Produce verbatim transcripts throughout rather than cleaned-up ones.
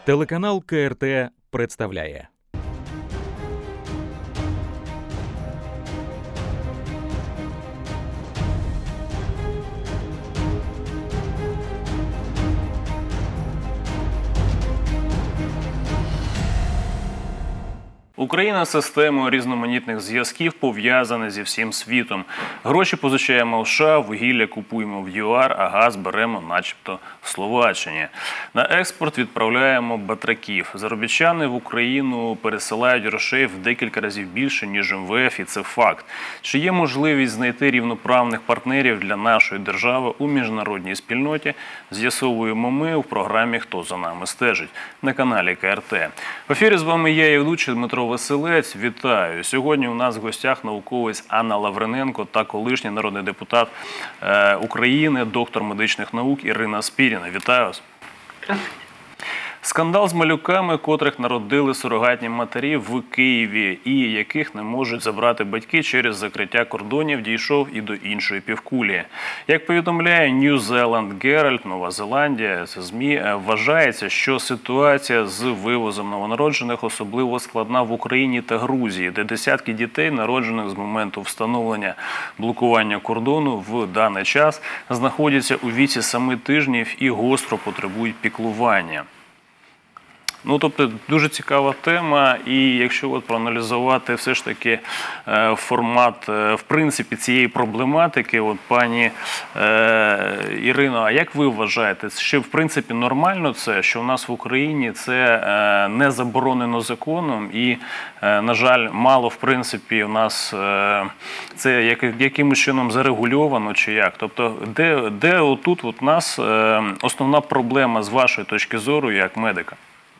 Телеканал Ка Ер Те представляє. Україна системою різноманітних зв'язків пов'язана зі всім світом. Гроші позичаємо в США, вугілля купуємо в ЮАР, а газ беремо начебто в Словаччині. На експорт відправляємо батраків. Заробітчани в Україну пересилають грошей в декілька разів більше, ніж Ем Ве Еф, і це факт. Чи є можливість знайти рівноправних партнерів для нашої держави у міжнародній спільноті? З'ясовуємо ми у програмі «Хто за нами стежить» на каналі Ка Ер Те. В ефірі з вами я, і ведучий Дмитро Василець. Вітаю! Сьогодні у нас в гостях науковець Анна Лавриненко та колишній народний депутат е, України, доктор медичних наук Ірина Спіріна. Вітаю вас! Скандал з малюками, котрих народили сурогатні матері в Києві і яких не можуть забрати батьки через закриття кордонів, дійшов і до іншої півкулі. Як повідомляє Нью Зеланд Геральд, Нова Зеландія, це ЗМІ, вважається, що ситуація з вивозом новонароджених особливо складна в Україні та Грузії, де десятки дітей, народжених з моменту встановлення блокування кордону в даний час, знаходяться у віці семи тижнів і гостро потребують піклування. Ну, тобто, дуже цікава тема, і якщо от проаналізувати все ж таки е, формат, е, в принципі, цієї проблематики, от пані е, Ірино, а як ви вважаєте, що в принципі нормально це, що у нас в Україні це е, не заборонено законом і, е, на жаль, мало в принципі у нас е, це як, якимось чином зарегульовано чи як? Тобто, де, де отут от у нас е, основна проблема з вашої точки зору як медика?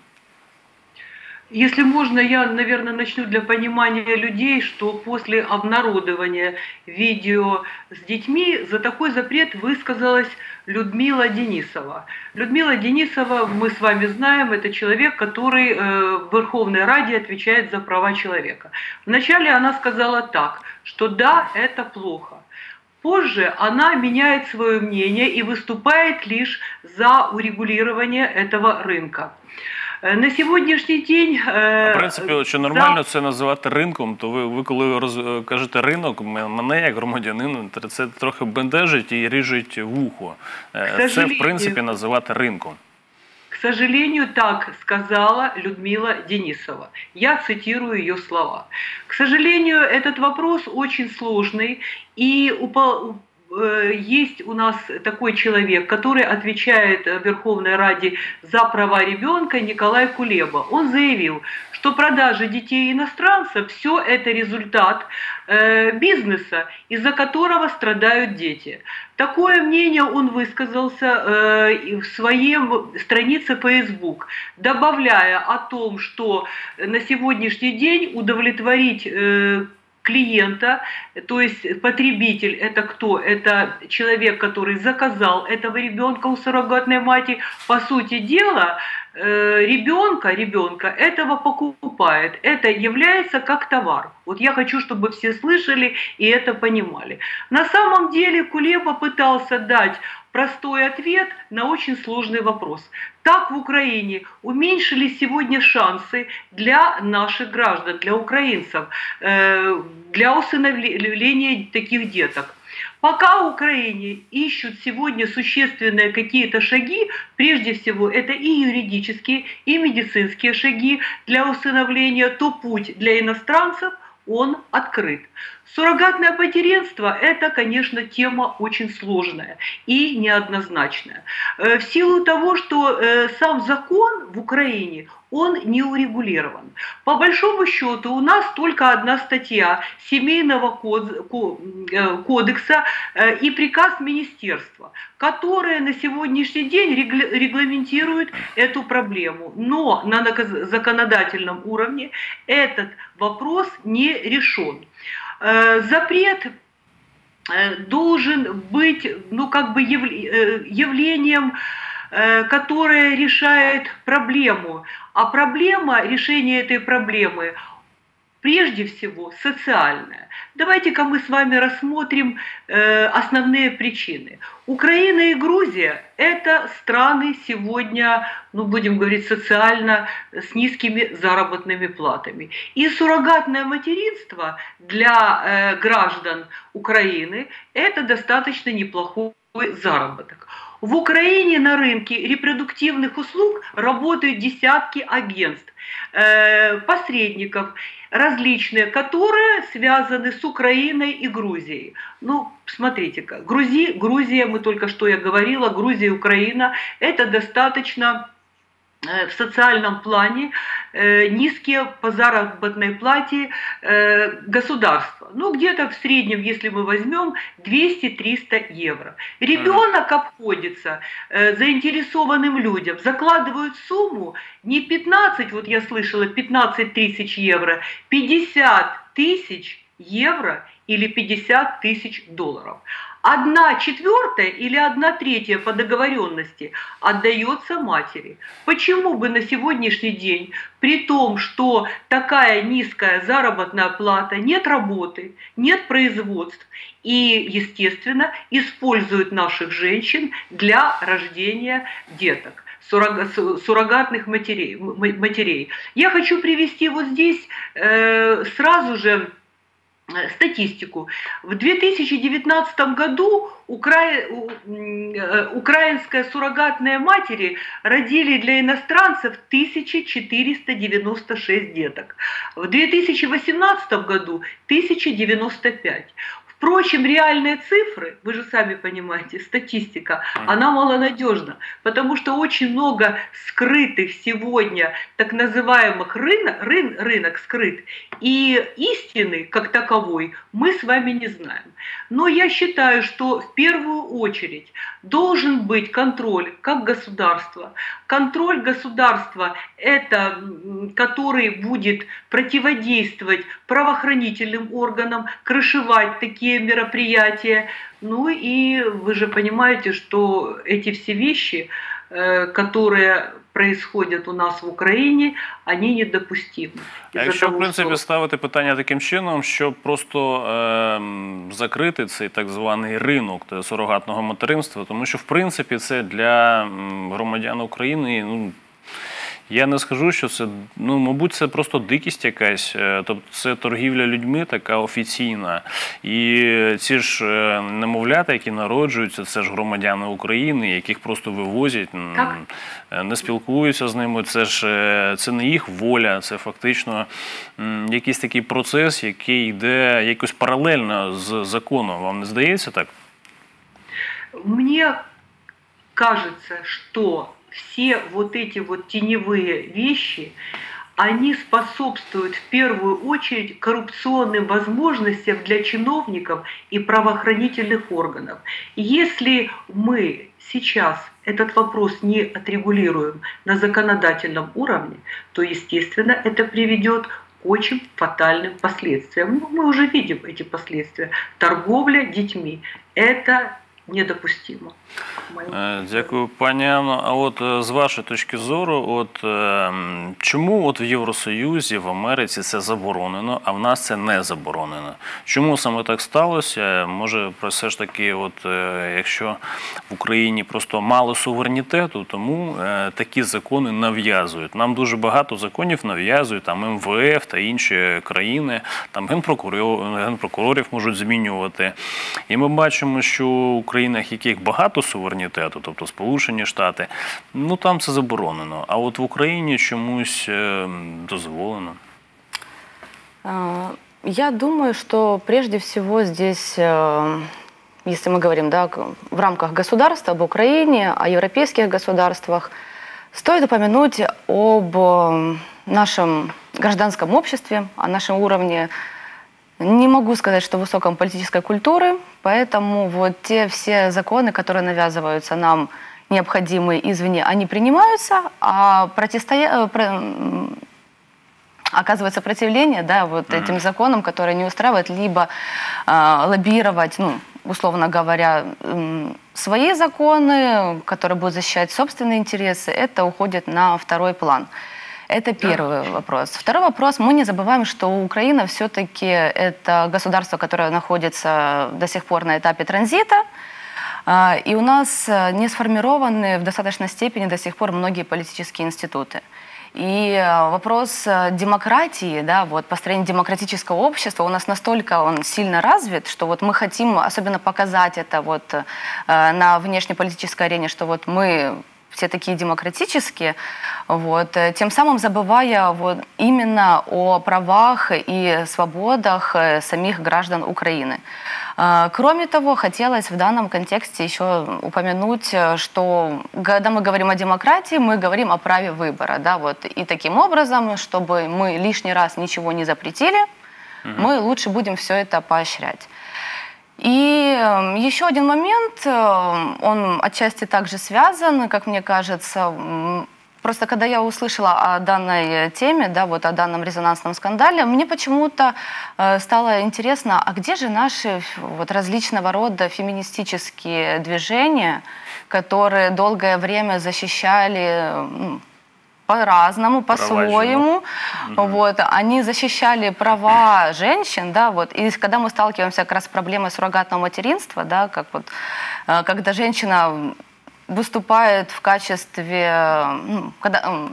Если можно, я, наверное, начну для понимания людей, что после обнародования видео с детьми за такой запрет высказалась Людмила Денисова. Людмила Денисова, мы с вами знаем, это человек, который в Верховной Раде отвечает за права человека. Вначале она сказала так, что да, это плохо. Позже она меняет свое мнение и выступает лишь за урегулирование этого рынка. На сьогоднішній день... В принципі, що нормально це називати ринком, то ви, ви коли роз, кажете ринок, мене як громадянина, це трохи бентежить і ріжуть вухо. Це, в принципі, називати ринком. К сожалению, так сказала Людмила Денисова. Я цитирую ее слова. К сожалению, этот вопрос очень сложный, и есть у нас такой человек, который отвечает в Верховной Раде за права ребенка, Николай Кулеба. Он заявил, что продажа детей иностранцев – все это результат э, бизнеса, из-за которого страдают дети. Такое мнение он высказался э, в своей странице Facebook, добавляя о том, что на сегодняшний день удовлетворить э, клиента, то есть потребитель – это кто? Это человек, который заказал этого ребенка у суррогатной матери. По сути дела, ребенка, ребенка этого покупает. Это является как товар. Вот я хочу, чтобы все слышали и это понимали. На самом деле Кулеба пытался дать простой ответ на очень сложный вопрос. Так в Украине уменьшились сегодня шансы для наших граждан, для украинцев, для усыновления таких деток. Пока в Украине ищут сегодня существенные какие-то шаги, прежде всего это и юридические, и медицинские шаги для усыновления, то путь для иностранцев он открыт. Суррогатное материнство – это, конечно, тема очень сложная и неоднозначная. В силу того, что сам закон в Украине, он не урегулирован. По большому счету у нас только одна статья Семейного кодекса и приказ министерства, которые на сегодняшний день регламентируют эту проблему. Но на законодательном уровне этот вопрос не решен. Запрет должен быть, ну, как бы явлением, которое решает проблему. А проблема, решение этой проблемы прежде всего социальная. Давайте-ка мы с вами рассмотрим э, основные причины. Украина и Грузия – это страны сегодня, ну, будем говорить, социально с низкими заработными платами. И суррогатное материнство для э, граждан Украины – это достаточно неплохой заработок. В Украине на рынке репродуктивных услуг работают десятки агентств, э, посредников различные, которые связаны с Украиной и Грузией. Ну, смотрите-ка, Грузия, Грузия, мы только что я говорила, Грузия и Украина – это достаточно в социальном плане э, низкие по заработной плате э, государства. Ну, где-то в среднем, если мы возьмем, двести-триста евро. Ребенок обходится э, заинтересованным людям, закладывают сумму не пятнадцать, вот я слышала, пятнадцать тысяч евро, пятьдесят тысяч евро или пятьдесят тысяч долларов. Одна четвертая или одна третья по договоренности отдается матери. Почему бы на сегодняшний день, при том, что такая низкая заработная плата, нет работы, нет производств и, естественно, используют наших женщин для рождения деток, суррогатных матерей. матерей. Я хочу привести вот здесь э, сразу же статистику. В две тысячи девятнадцатом году укра... украинские суррогатные матери родили для иностранцев тысяча четыреста девяносто шесть деток. В две тысячи восемнадцатом году тысяча девяносто пять. Впрочем, реальные цифры, вы же сами понимаете, статистика, она малонадежна, потому что очень много скрытых сегодня так называемых рынок, рын, рынок скрыт, и истины как таковой мы с вами не знаем. Но я считаю, что в первую очередь должен быть контроль как государства. Контроль государства – это который будет противодействовать правоохранительным органам, крышевать такие мероприятия. Ну и вы же понимаете, что эти все вещи, которые происходят у нас в Україні, вони недопустимі. А якщо, того, в принципі, що... ставити питання таким чином, щоб просто е, закрити цей так званий ринок сурогатного материнства, тому що, в принципі, це для громадян України, ну, я не скажу, що це, ну, мабуть, це просто дикість якась, тобто це торгівля людьми така офіційна. І ці ж немовлята, які народжуються, це ж громадяни України, яких просто вивозять, так, не спілкуються з ними, це ж це не їх воля, це фактично якийсь такий процес, який йде якось паралельно з законом. Вам не здається так? Мені кажется, що все вот эти вот теневые вещи, они способствуют в первую очередь коррупционным возможностям для чиновников и правоохранительных органов. Если мы сейчас этот вопрос не отрегулируем на законодательном уровне, то, естественно, это приведет к очень фатальным последствиям. Мы уже видим эти последствия. Торговля детьми – это недопустимо. Дякую, пані Анно. А от з вашої точки зору, от чому от в Євросоюзі, в Америці це заборонено, а в нас це не заборонено? Чому саме так сталося? Може, все ж таки, от якщо в Україні просто мало суверенітету, тому такі закони нав'язують. Нам дуже багато законів нав'язують, там ем ве еф та інші країни, там генпрокурорів, генпрокурорів можуть змінювати. І ми бачимо, що в країнах, яких багато суверенітету, тобто Сполучені Штати, ну там це заборонено. А от в Україні чомусь дозволено. Я думаю, что прежде всего здесь, если мы говорим, да, в рамках государства, об Украине, о европейских государствах, стоит упомянуть об нашем гражданском обществе, о нашем уровне. Не могу сказать, что высоком политической культуры, поэтому вот те все законы, которые навязываются нам, необходимые извне, они принимаются, а противостоя... оказывает сопротивление, да, вот mm-hmm. этим законам, которые не устраивают, либо э, лоббировать, ну, условно говоря, э, свои законы, которые будут защищать собственные интересы, это уходит на второй план. Это первый вопрос. Второй вопрос. Мы не забываем, что Украина все-таки это государство, которое находится до сих пор на этапе транзита. И у нас не сформированы в достаточной степени до сих пор многие политические институты. И вопрос демократии, да, вот, построения демократического общества у нас настолько он сильно развит, что вот мы хотим особенно показать это вот, на внешнеполитической арене, что вот мы все такие демократические, вот, тем самым забывая вот, именно о правах и свободах самих граждан Украины. Кроме того, хотелось в данном контексте еще упомянуть, что когда мы говорим о демократии, мы говорим о праве выбора. Да, вот, и таким образом, чтобы мы лишний раз ничего не запретили, угу. мы лучше будем все это поощрять. И еще один момент, он отчасти также связан, как мне кажется. Просто когда я услышала о данной теме, да, вот о данном резонансном скандале, мне почему-то э, стало интересно, а где же наши вот, различного рода феминистические движения, которые долгое время защищали ну, по-разному, по-своему. Угу. Вот, они защищали права женщин, да, вот, и когда мы сталкиваемся как раз с проблемой суррогатного материнства, да, как вот, э, когда женщина выступает в качестве, ну, когда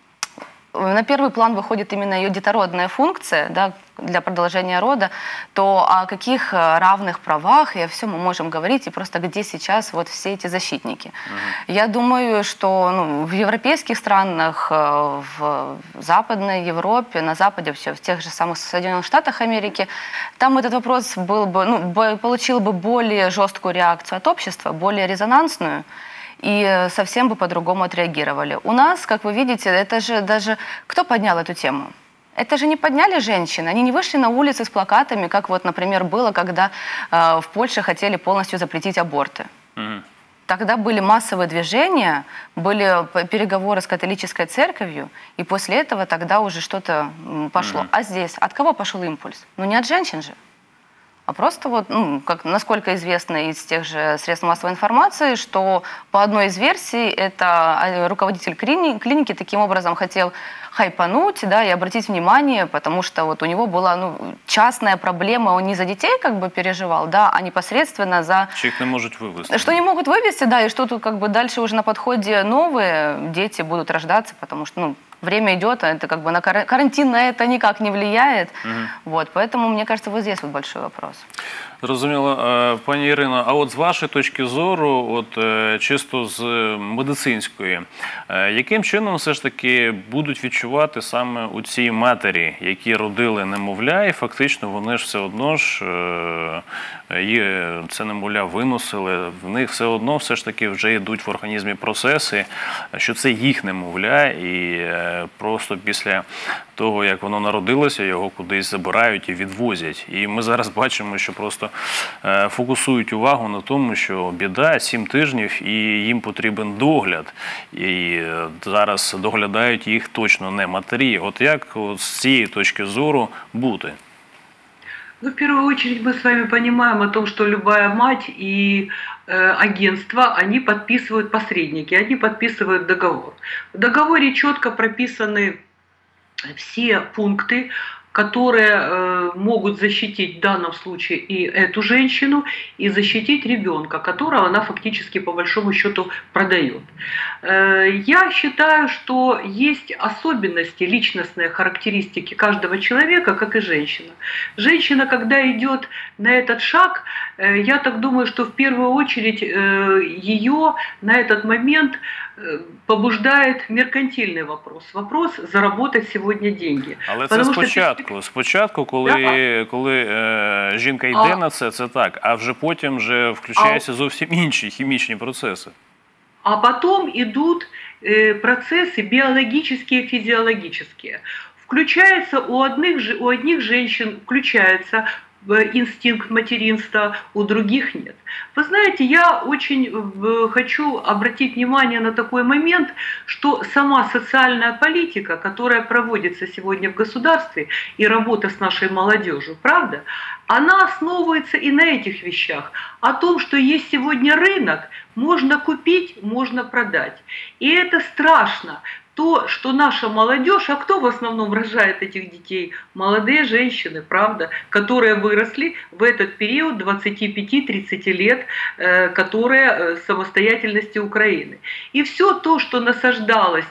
на первый план выходит именно ее детородная функция, да, для продолжения рода, то о каких равных правах и о всем мы можем говорить, и просто где сейчас вот все эти защитники. Uh-huh. Я думаю, что ну, в европейских странах, в Западной Европе, на Западе, вообще, в тех же самых Соединенных Штатах Америки, там этот вопрос был бы, ну, получил бы более жесткую реакцию от общества, более резонансную, и совсем бы по-другому отреагировали. У нас, как вы видите, это же даже... Кто поднял эту тему? Это же не подняли женщины, они не вышли на улицы с плакатами, как вот, например, было, когда э, в Польше хотели полностью запретить аборты. Mm-hmm. Тогда были массовые движения, были переговоры с католической церковью, и после этого тогда уже что-то пошло. Mm-hmm. А здесь от кого пошел импульс? Ну не от женщин же. А просто вот, ну, как, насколько известно из тех же средств массовой информации, что по одной из версий это руководитель клини- клиники таким образом хотел хайпануть, да, и обратить внимание, потому что вот у него была ну, частная проблема, он не за детей как бы переживал, да, а непосредственно за... Что их не могут вывести. Что не могут вывести, да, и что тут как бы дальше уже на подходе новые дети будут рождаться, потому что, ну, время идет, это как бы на карантин на это никак не влияет. Угу. Вот, поэтому, мне кажется, вот здесь вот большой вопрос. Зрозуміло. Пані Ірино, а от з вашої точки зору, от чисто з медицинської, яким чином все ж таки будуть відчувати саме у цій матері, які родили немовля, і фактично вони ж все одно ж це немовля виносили, в них все одно все ж таки вже йдуть в організмі процеси, що це їх немовля, і просто після того, як воно народилося, його кудись забирають і відвозять. І ми зараз бачимо, що просто фокусують увагу на тому, що біда, сім тижнів, і їм потрібен догляд. І зараз доглядають їх точно не матері. От як от з цієї точки зору бути? Ну, в первую очередь мы с вами понимаем о том, что любая мать и э, агентство, они подписывают посредники, они подписывают договор. В договоре четко прописаны все пункты, которые э, могут защитить в данном случае и эту женщину, и защитить ребенка, которого она фактически по большому счету продает. Э, я считаю, что есть особенности, личностные характеристики каждого человека, как и женщина. Женщина, когда идет на этот шаг, э, я так думаю, что в первую очередь э, ее на этот момент побуждает меркантильний вопрос. Вопрос заработать сьогодні деньги. Але це спочатку, що... спочатку, коли, да. коли е, жінка йде а... на це, це так, а вже потім вже включаються а... зовсім інші хімічні процеси. А потом идут э, процессы биологические, физиологические. Включается у одних, у одних женщин, включается инстинкт материнства, у других нет. Вы знаете, я очень хочу обратить внимание на такой момент, что сама социальная политика, которая проводится сегодня в государстве, и работа с нашей молодежью, правда, она основывается и на этих вещах. О том, что есть сегодня рынок, можно купить, можно продать. И это страшно. то, что наша молодежь, а кто в основном рожает этих детей? Молодые женщины, правда, которые выросли в этот период двадцати пяти тридцати лет, которые самостоятельности Украины. И все то, что насаждалось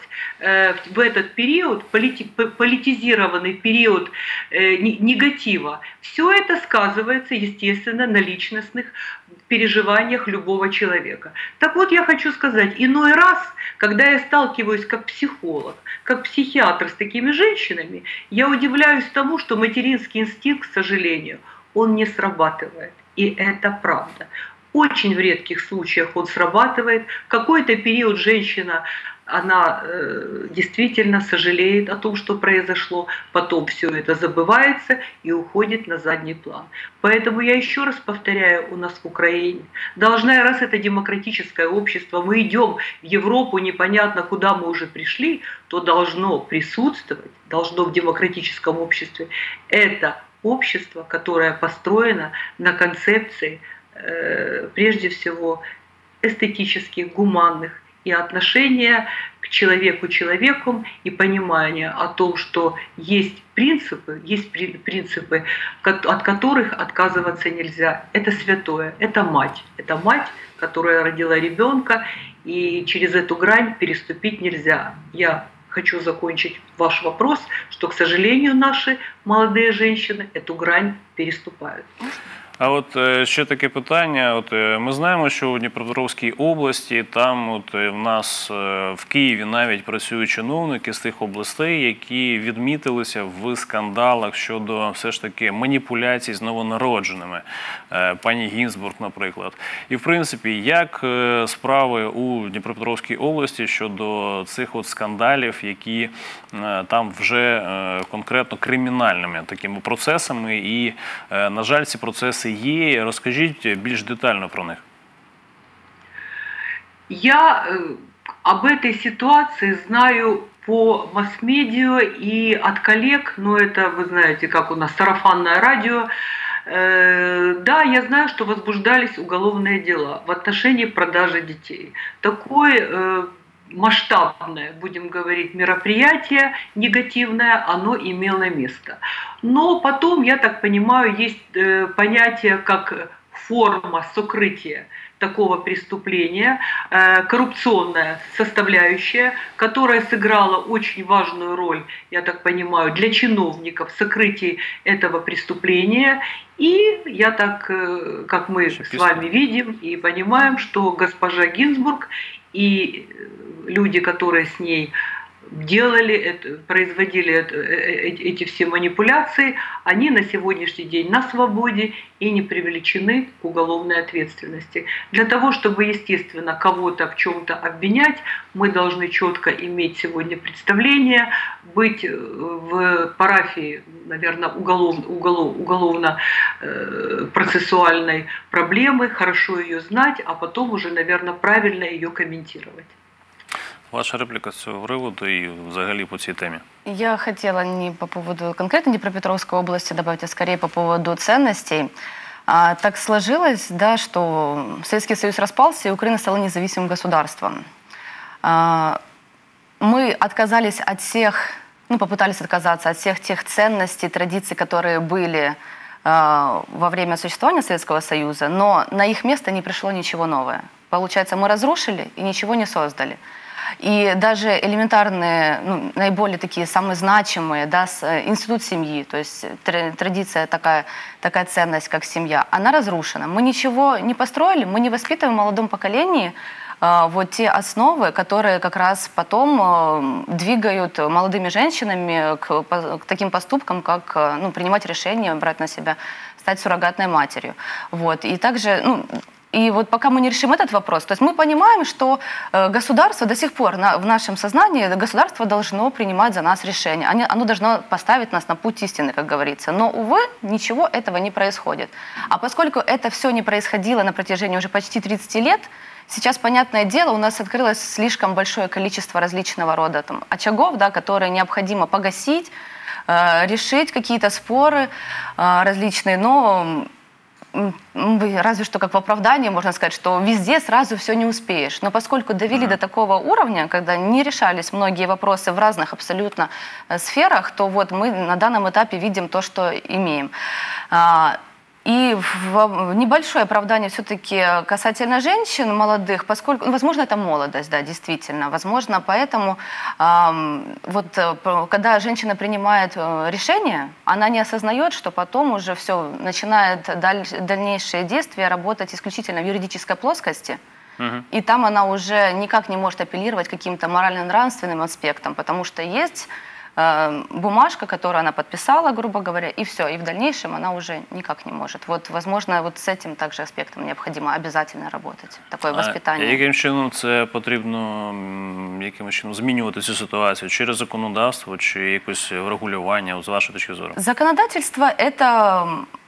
в этот период, политизированный период негатива, все это сказывается, естественно, на личностных переживаниях любого человека. Так вот, я хочу сказать, иной раз, когда я сталкиваюсь как психолог, как психиатр с такими женщинами, я удивляюсь тому, что материнский инстинкт, к сожалению, он не срабатывает. И это правда. Очень в редких случаях он срабатывает. В какой-то период женщина, она э, действительно сожалеет о том, что произошло, потом все это забывается и уходит на задний план. Поэтому я еще раз повторяю, у нас в Украине должна, раз это демократическое общество, мы идем в Европу, непонятно куда мы уже пришли, то должно присутствовать, должно в демократическом обществе это общество, которое построено на концепции, э, прежде всего, эстетических, гуманных, и отношение к человеку человеку, и понимание о том, что есть принципы, есть принципы, от которых отказываться нельзя. Это святое, это мать. Это мать, которая родила ребенка, и через эту грань переступить нельзя. Я хочу закончить ваш вопрос, что, к сожалению, наши молодые женщины эту грань переступают. А от ще таке питання. От ми знаємо, що у Дніпропетровській області, там от в нас в Києві навіть працюють чиновники з тих областей, які відмітилися в скандалах щодо все ж таки маніпуляцій з новонародженими. Пані Гінзбург, наприклад. І в принципі, як справи у Дніпропетровській області щодо цих от скандалів, які там вже конкретно кримінальними такими процесами, і, на жаль, ці процеси є. Розкажіть більш детально про них. Я об этой ситуации знаю по масс-медиа и от коллег, но это, вы знаете, как у нас сарафанное радио. Да, я знаю, что возбуждались уголовные дела в отношении продажи детей. Такое масштабное, будем говорить, мероприятие негативное, оно имело место. Но потом, я так понимаю, есть понятие как форма сокрытия такого преступления, коррупционная составляющая, которая сыграла очень важную роль, я так понимаю, для чиновников в сокрытии этого преступления. И я так, как мы с вами видим и понимаем, что госпожа Гинзбург и люди, которые с ней делали, это, производили это, эти все манипуляции, они на сегодняшний день на свободе и не привлечены к уголовной ответственности. Для того, чтобы, естественно, кого-то в чем-то обвинять, мы должны четко иметь сегодня представление, быть в парафии, наверное, уголов, уголов, уголовно-процессуальной проблемы, хорошо ее знать, а потом уже, наверное, правильно ее комментировать. Ваша реплика з цього приводу і взагалі по цій темі? Я хотела не по поводу конкретно Днепропетровской области добавить, а скорее по поводу ценностей. А, так сложилось, да, что Советский Союз распался, и Украина стала независимым государством. А, мы отказались от всех, ну, попытались отказаться от всех тех ценностей, традиций, которые были а, во время существования Советского Союза, но на их место не пришло ничего новое. Получается, мы разрушили и ничего не создали. И даже элементарные, ну, наиболее такие самые значимые, да, институт семьи, то есть традиция такая, такая ценность, как семья, она разрушена. Мы ничего не построили, мы не воспитываем в молодом поколении э, вот те основы, которые как раз потом э, двигают молодыми женщинами к, к таким поступкам, как э, ну, принимать решения, брать на себя, стать суррогатной матерью. Вот. И также... Ну, И вот пока мы не решим этот вопрос, то есть мы понимаем, что государство до сих пор на, в нашем сознании, государство должно принимать за нас решения, оно, оно должно поставить нас на путь истины, как говорится. Но, увы, ничего этого не происходит. А поскольку это все не происходило на протяжении уже почти тридцати лет, сейчас, понятное дело, у нас открылось слишком большое количество различного рода там, очагов, да, которые необходимо погасить, э, решить какие-то споры э, различные, но... разве что как в оправдании можно сказать, что везде сразу все не успеешь. Но поскольку довели mm-hmm. до такого уровня, когда не решались многие вопросы в разных абсолютно сферах, то вот мы на данном этапе видим то, что имеем. И в небольшое оправдание все-таки касательно женщин молодых, поскольку, возможно, это молодость, да, действительно, возможно, поэтому э, вот когда женщина принимает решение, она не осознает, что потом уже все начинает даль, дальнейшие действия работать исключительно в юридической плоскости. Угу. И там она уже никак не может апеллировать к каким-то морально-нравственным аспектам, потому что есть бумажка, которую она подписала, грубо говоря, и все. И в дальнейшем она уже никак не может. Вот, возможно, вот с этим также аспектом необходимо обязательно работать. Такое воспитання. А яким чином це потрібно якимось чином змінювати цю ситуацію? Через законодавство чи якось врегулювання, з вашої точки зору? Законодательство – это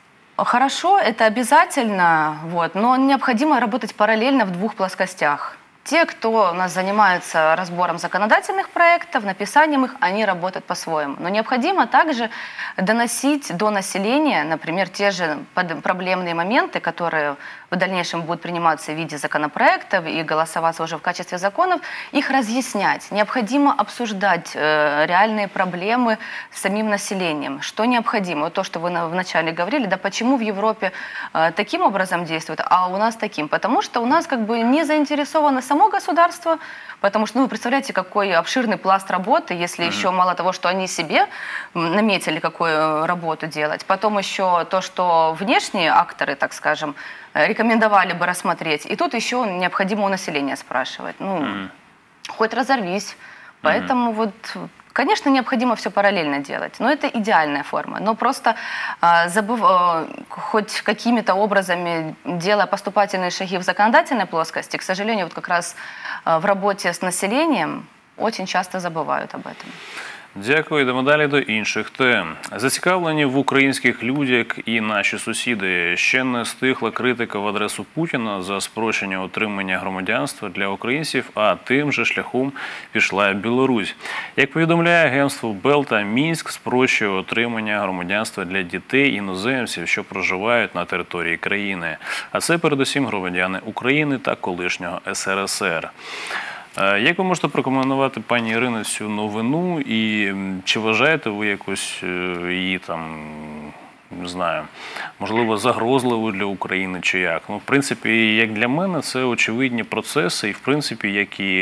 хорошо, это обязательно, вот, но необходимо работать параллельно в двух плоскостях. Те, кто у нас занимаются разбором законодательных проектов, написанием их, они работают по-своему. Но необходимо также доносить до населения, например, те же проблемные моменты, которые в дальнейшем будут приниматься в виде законопроектов и голосоваться уже в качестве законов, их разъяснять. Необходимо обсуждать э, реальные проблемы с самим населением. Что необходимо? Вот то, что вы вначале говорили, да почему в Европе э, таким образом действуют, а у нас таким? Потому что у нас как бы не заинтересовано само государство, потому что, ну, вы представляете, какой обширный пласт работы, если mm-hmm. еще мало того, что они себе наметили, какую работу делать, потом еще то, что внешние акторы, так скажем, рекомендовали бы рассмотреть, и тут еще необходимо у населения спрашивать. Ну, mm-hmm. хоть разорвись. Поэтому mm-hmm. вот... Конечно, необходимо все параллельно делать, но это идеальная форма. Но просто э, забыв, э, хоть какими-то образами делая поступательные шаги в законодательной плоскости, к сожалению, вот как раз э, в работе с населением очень часто забывают об этом. Дякую. Йдемо далі до інших тем. Зацікавлені в українських людях і наші сусіди. Ще не стихла критика в адресу Путіна за спрощення отримання громадянства для українців, а тим же шляхом пішла Білорусь. Як повідомляє агентство Белта, Мінськ спрощує отримання громадянства для дітей іноземців, що проживають на території країни. А це передусім громадяни України та колишнього ес ер ес ер. Як ви можете прокоментувати, пані Ірино, цю новину і чи вважаєте ви якось її там, не знаю, можливо, загрозливою для України чи як? Ну, в принципі, як для мене, це очевидні процеси і, в принципі, які,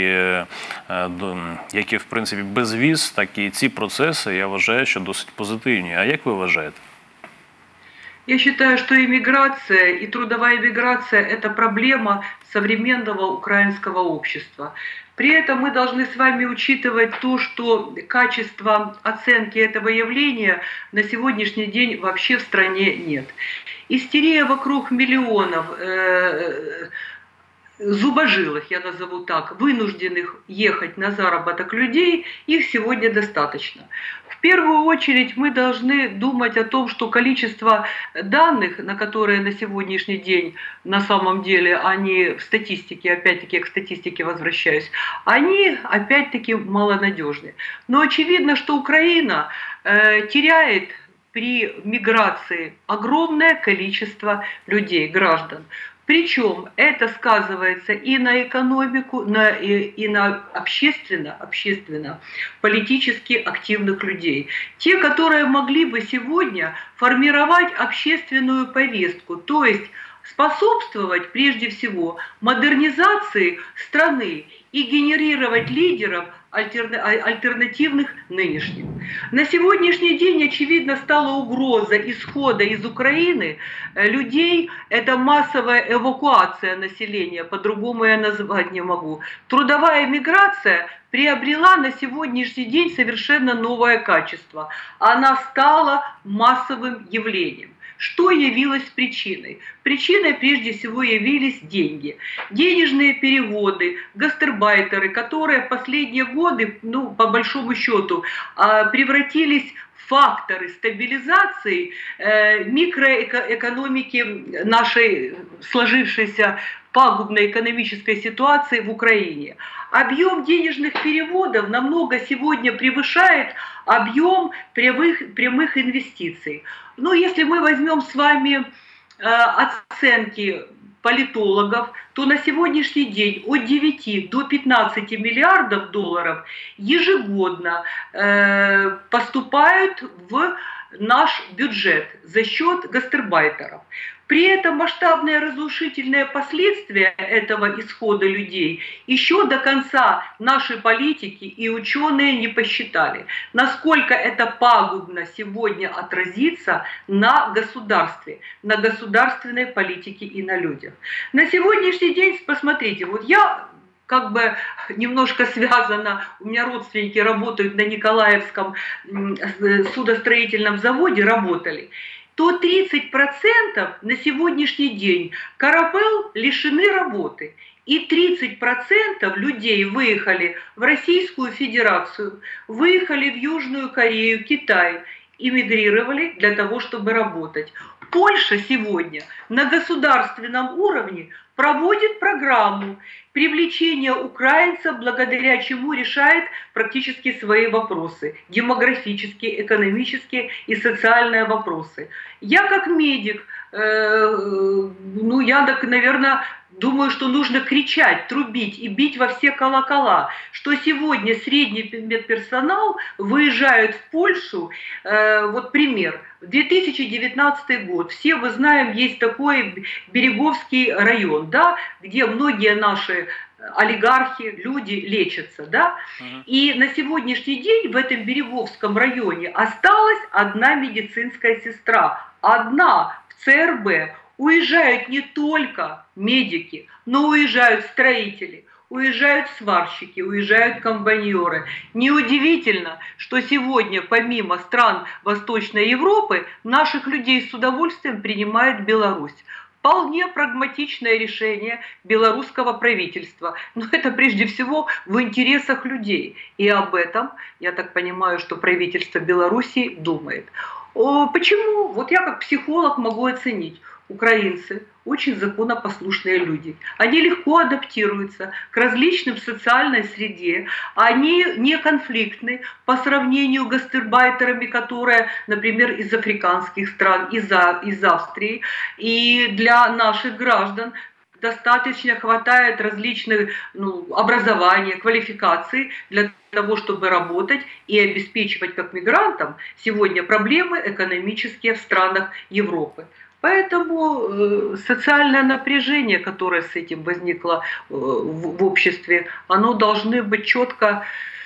які в принципі, безвіз, так і ці процеси, я вважаю, що досить позитивні. А як ви вважаєте? Я считаю, что иммиграция и трудовая миграция – это проблема современного украинского общества. При этом мы должны с вами учитывать то, что качества оценки этого явления на сегодняшний день вообще в стране нет. Истерия вокруг миллионов э, зубожилых, я назову так, вынужденных ехать на заработок людей, их сегодня достаточно. В первую очередь мы должны думать о том, что количество данных, на которые на сегодняшний день на самом деле они в статистике, опять-таки я к статистике возвращаюсь, они опять-таки малонадежны. Но очевидно, что Украина э, теряет при миграции огромное количество людей, граждан. Причем это сказывается и на экономику, на, и, и на общественно, общественно, политически активных людей. Те, которые могли бы сегодня формировать общественную повестку, то есть способствовать прежде всего модернизации страны и генерировать лидеров альтернативных нынешним. На сегодняшний день, очевидно, стала угроза исхода из Украины людей. Это массовая эвакуация населения, по-другому я назвать не могу. Трудовая миграция приобрела на сегодняшний день совершенно новое качество. Она стала массовым явлением. Что явилось причиной? Причиной прежде всего явились деньги. Денежные переводы, гастарбайтеры, которые в последние годы, ну, по большому счету, превратились в факторы стабилизации микроэкономики нашей сложившейся пагубной экономической ситуации в Украине. Объем денежных переводов намного сегодня превышает объем прямых, прямых инвестиций. Ну, если мы возьмем с вами оценки политологов, то на сегодняшний день от девяти до пятнадцати миллиардов долларов ежегодно поступают в наш бюджет за счет гастарбайтеров. При этом масштабные разрушительные последствия этого исхода людей еще до конца наши политики и ученые не посчитали, насколько это пагубно сегодня отразится на государстве, на государственной политике и на людях. На сегодняшний день, посмотрите, вот я как бы немножко связана, у меня родственники работают на Николаевском судостроительном заводе, работали, то тридцать процентов на сегодняшний день Карапел лишены работы. И тридцать процентов людей выехали в Российскую Федерацию, выехали в Южную Корею, Китай, эмигрировали для того, чтобы работать. Польша сегодня на государственном уровне проводит программу привлечения украинцев, благодаря чему решает практически свои вопросы, демографические, экономические и социальные вопросы. Я как медик, э, ну я так, наверное, думаю, что нужно кричать, трубить и бить во все колокола, что сегодня средний медперсонал выезжает в Польшу, э, вот пример, две тысячи девятнадцатый год, все мы знаем, есть такой Береговский район, да, где многие наши олигархи, люди лечатся, да, uh-huh. И на сегодняшний день в этом Береговском районе осталась одна медицинская сестра, одна в ЦРБ. Уезжают не только медики, но уезжают строители, уезжают сварщики, уезжают комбайнеры. Неудивительно, что сегодня помимо стран Восточной Европы наших людей с удовольствием принимает Беларусь. Вполне прагматичное решение белорусского правительства. Но это прежде всего в интересах людей. И об этом, я так понимаю, что правительство Беларуси думает. Почему? Вот я как психолог могу оценить. Украинцы очень законопослушные люди. Они легко адаптируются к различным социальной среде. Они не конфликтны по сравнению с гастарбайтерами, которые, например, из африканских стран, из, из Австрии. И для наших граждан достаточно хватает различных ну, образования, квалификаций для того, чтобы работать и обеспечивать как мигрантам сегодня проблемы экономические в странах Европы. Поэтому э, социальное напряжение, которое с этим возникло э, в, в обществе, оно должно быть четко,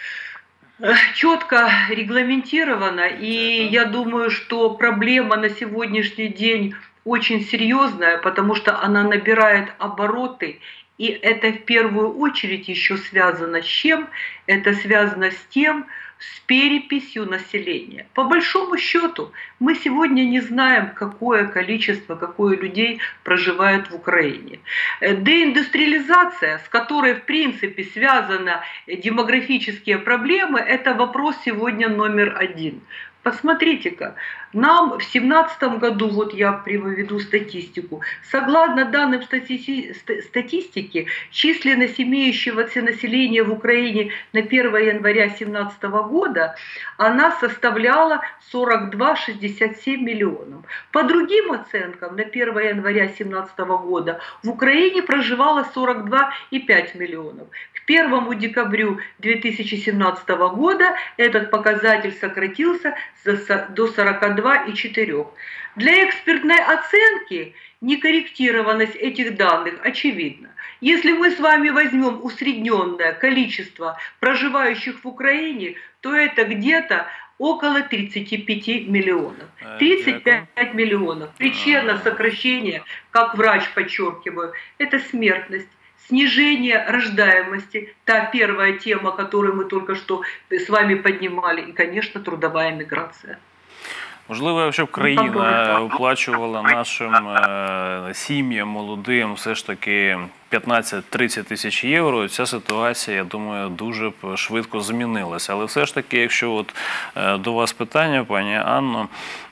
э, четко регламентировано. И я думаю, что проблема на сегодняшний день очень серьезная, потому что она набирает обороты. И это в первую очередь еще связано с чем? Это связано с тем, с переписью населения. По большому счету, мы сегодня не знаем, какое количество, какое людей проживает в Украине. Деиндустриализация, с которой в принципе связаны демографические проблемы, это вопрос сегодня номер один. Посмотрите-ка, нам в семнадцатом году, вот я приведу статистику, согласно данным стати статистики, численность имеющегося населения в Украине на первое января две тысячи семнадцатого года, она составляла сорок два шестьдесят семь миллионов. По другим оценкам, на первое января две тысячи семнадцатого года в Украине проживало сорок два и пять миллионов. К первому декабрю две тысячи семнадцатого года этот показатель сократился до сорока двух и четырёх. Для экспертной оценки некорректированность этих данных очевидна. Если мы с вами возьмем усредненное количество проживающих в Украине, то это где-то около тридцати пяти миллионов. тридцать пять миллионов. Причина сокращения, как врач подчеркиваю, это смертность. Снижение рождаемости, та первая тема, которую мы только что с вами поднимали, и, конечно, трудовая миграция. Можливо, якщо б країна оплачувала нашим е, сім'ям молодим все ж таки п'ятнадцять-тридцять тисяч євро, ця ситуація, я думаю, дуже б швидко змінилася. Але все ж таки, якщо от, е, до вас питання, пані Анно,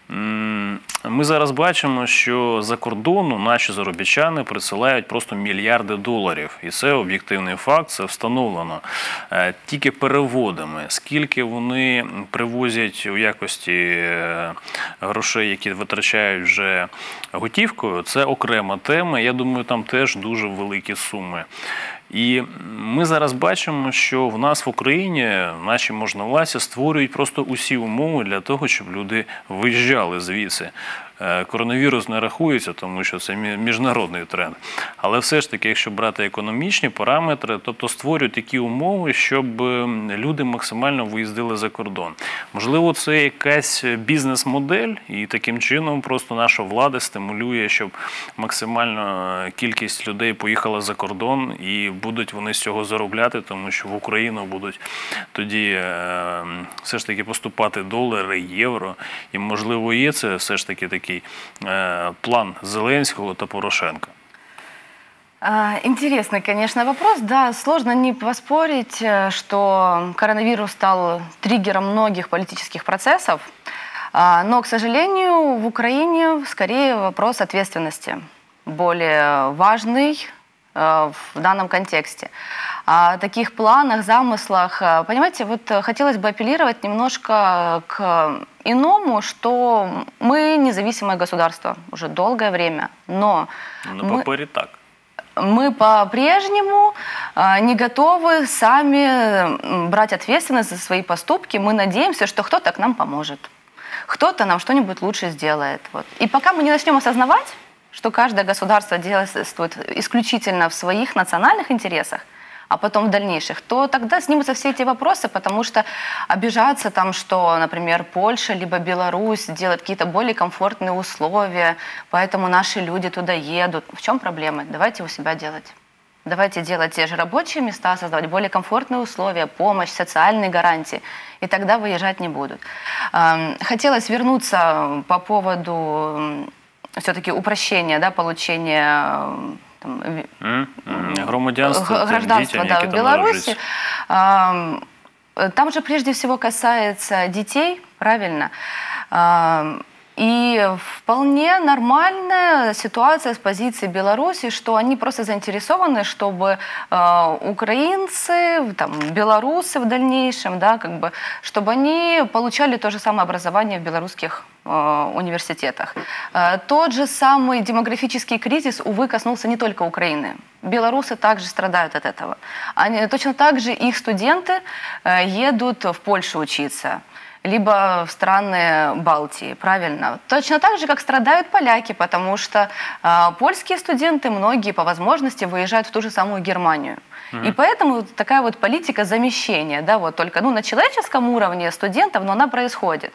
Ми зараз бачимо, що за кордону наші заробітчани присилають просто мільярди доларів. І це об'єктивний факт, це встановлено. Тільки переводами, скільки вони привозять у якості грошей, які витрачають вже готівкою, це окрема тема. Я думаю, там теж дуже великі суми. І ми зараз бачимо, що в нас в Україні наші можновладці створюють просто усі умови для того, щоб люди виїжджали звідси. Коронавірус не рахується, тому що це міжнародний тренд. Але все ж таки, якщо брати економічні параметри, тобто створюють такі умови, щоб люди максимально виїздили за кордон. Можливо, це якась бізнес-модель, і таким чином просто наша влада стимулює, щоб максимальна кількість людей поїхала за кордон, і будуть вони з цього заробляти, тому що в Україну будуть тоді все ж таки поступати долари, євро. І, можливо, є це все ж таки такий план Зеленского та Порошенко? Интересный, конечно, вопрос. Да, сложно не поспорить, что коронавирус стал триггером многих политических процессов. Но, к сожалению, в Украине скорее вопрос ответственности более важный в данном контексте. О таких планах, замыслах, понимаете, вот хотелось бы апеллировать немножко к иному, что мы независимое государство уже долгое время, но... На папере так. Мы по-прежнему не готовы сами брать ответственность за свои поступки. Мы надеемся, что кто-то к нам поможет, кто-то нам что-нибудь лучше сделает. Вот. И пока мы не начнем осознавать, что каждое государство действует исключительно в своих национальных интересах, а потом в дальнейших, то тогда снимутся все эти вопросы, потому что обижаться там, что, например, Польша либо Беларусь делают какие-то более комфортные условия, поэтому наши люди туда едут. В чем проблема? Давайте у себя делать. Давайте делать те же рабочие места, создавать более комфортные условия, помощь, социальные гарантии, и тогда выезжать не будут. Хотелось вернуться по поводу все-таки упрощения, да, получения... Там, громадянство, гражданство, да, в Беларуси. Там же прежде всего касается детей, правильно? И вполне нормальная ситуация с позиции Беларуси, что они просто заинтересованы, чтобы э, украинцы, там, белорусы в дальнейшем, да, как бы, чтобы они получали то же самое образование в белорусских э, университетах. Э, тот же самый демографический кризис, увы, коснулся не только Украины. Белорусы также страдают от этого. Они, точно так же их студенты э, едут в Польшу учиться, либо в страны Балтии, правильно? Точно так же, как страдают поляки, потому что э, польские студенты, многие по возможности выезжают в ту же самую Германию. Mm-hmm. И поэтому такая вот политика замещения, да, вот только ну, на человеческом уровне студентов, но она происходит.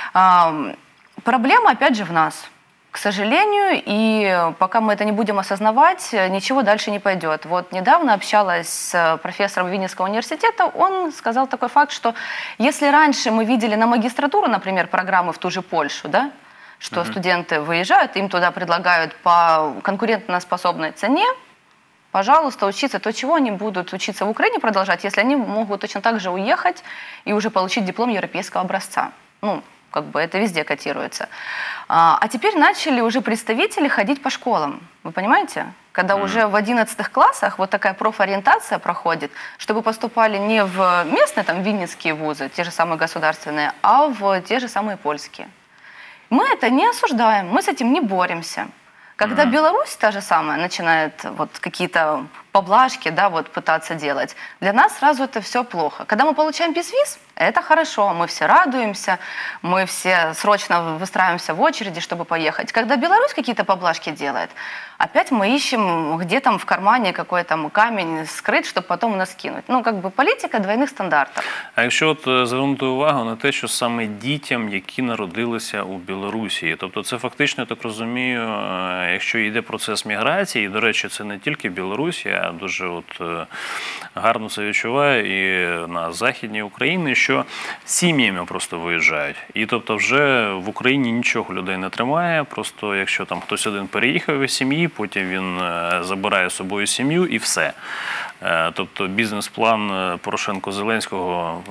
Э, проблема, опять же, в нас. К сожалению, и пока мы это не будем осознавать, ничего дальше не пойдет. Вот недавно общалась с профессором Винницкого университета, он сказал такой факт, что если раньше мы видели на магистратуру, например, программы в ту же Польшу, да, что mm-hmm. студенты выезжают, им туда предлагают по конкурентоспособной цене, пожалуйста, учиться, то чего они будут учиться в Украине продолжать, если они могут точно так же уехать и уже получить диплом европейского образца. Ну, как бы это везде котируется. А теперь начали уже представители ходить по школам. Вы понимаете? Когда mm. уже в одиннадцатых классах вот такая профориентация проходит, чтобы поступали не в местные там винницкие вузы, те же самые государственные, а в те же самые польские. Мы это не осуждаем, мы с этим не боремся. Когда mm. Беларусь та же самая начинает вот какие-то поблажки, да, вот пытаться делать, для нас сразу это все плохо. Когда мы получаем безвиз, это хорошо, мы все радуемся, мы все срочно выстраиваемся в очереди, чтобы поехать. Когда Беларусь какие-то поблажки делает, опять мы ищем, где там в кармане какой там камень скрыть, чтобы потом нас кинуть. Ну, как бы політика двойних стандартів. А якщо от звернути увагу на те, що саме дітям, які народилися у Білорусі, тобто це фактично, я так розумію, якщо йде процес міграції, і, до речі, це не тільки Білорусь, я дуже от гарно це відчуваю і на Західній Україні, що сім'ями просто виїжджають. І тобто вже в Україні нічого людей не тримає, просто якщо там хтось один переїхав із сім'ї, потім він забирає з собою сім'ю і все. Тобто бізнес-план Порошенко-Зеленського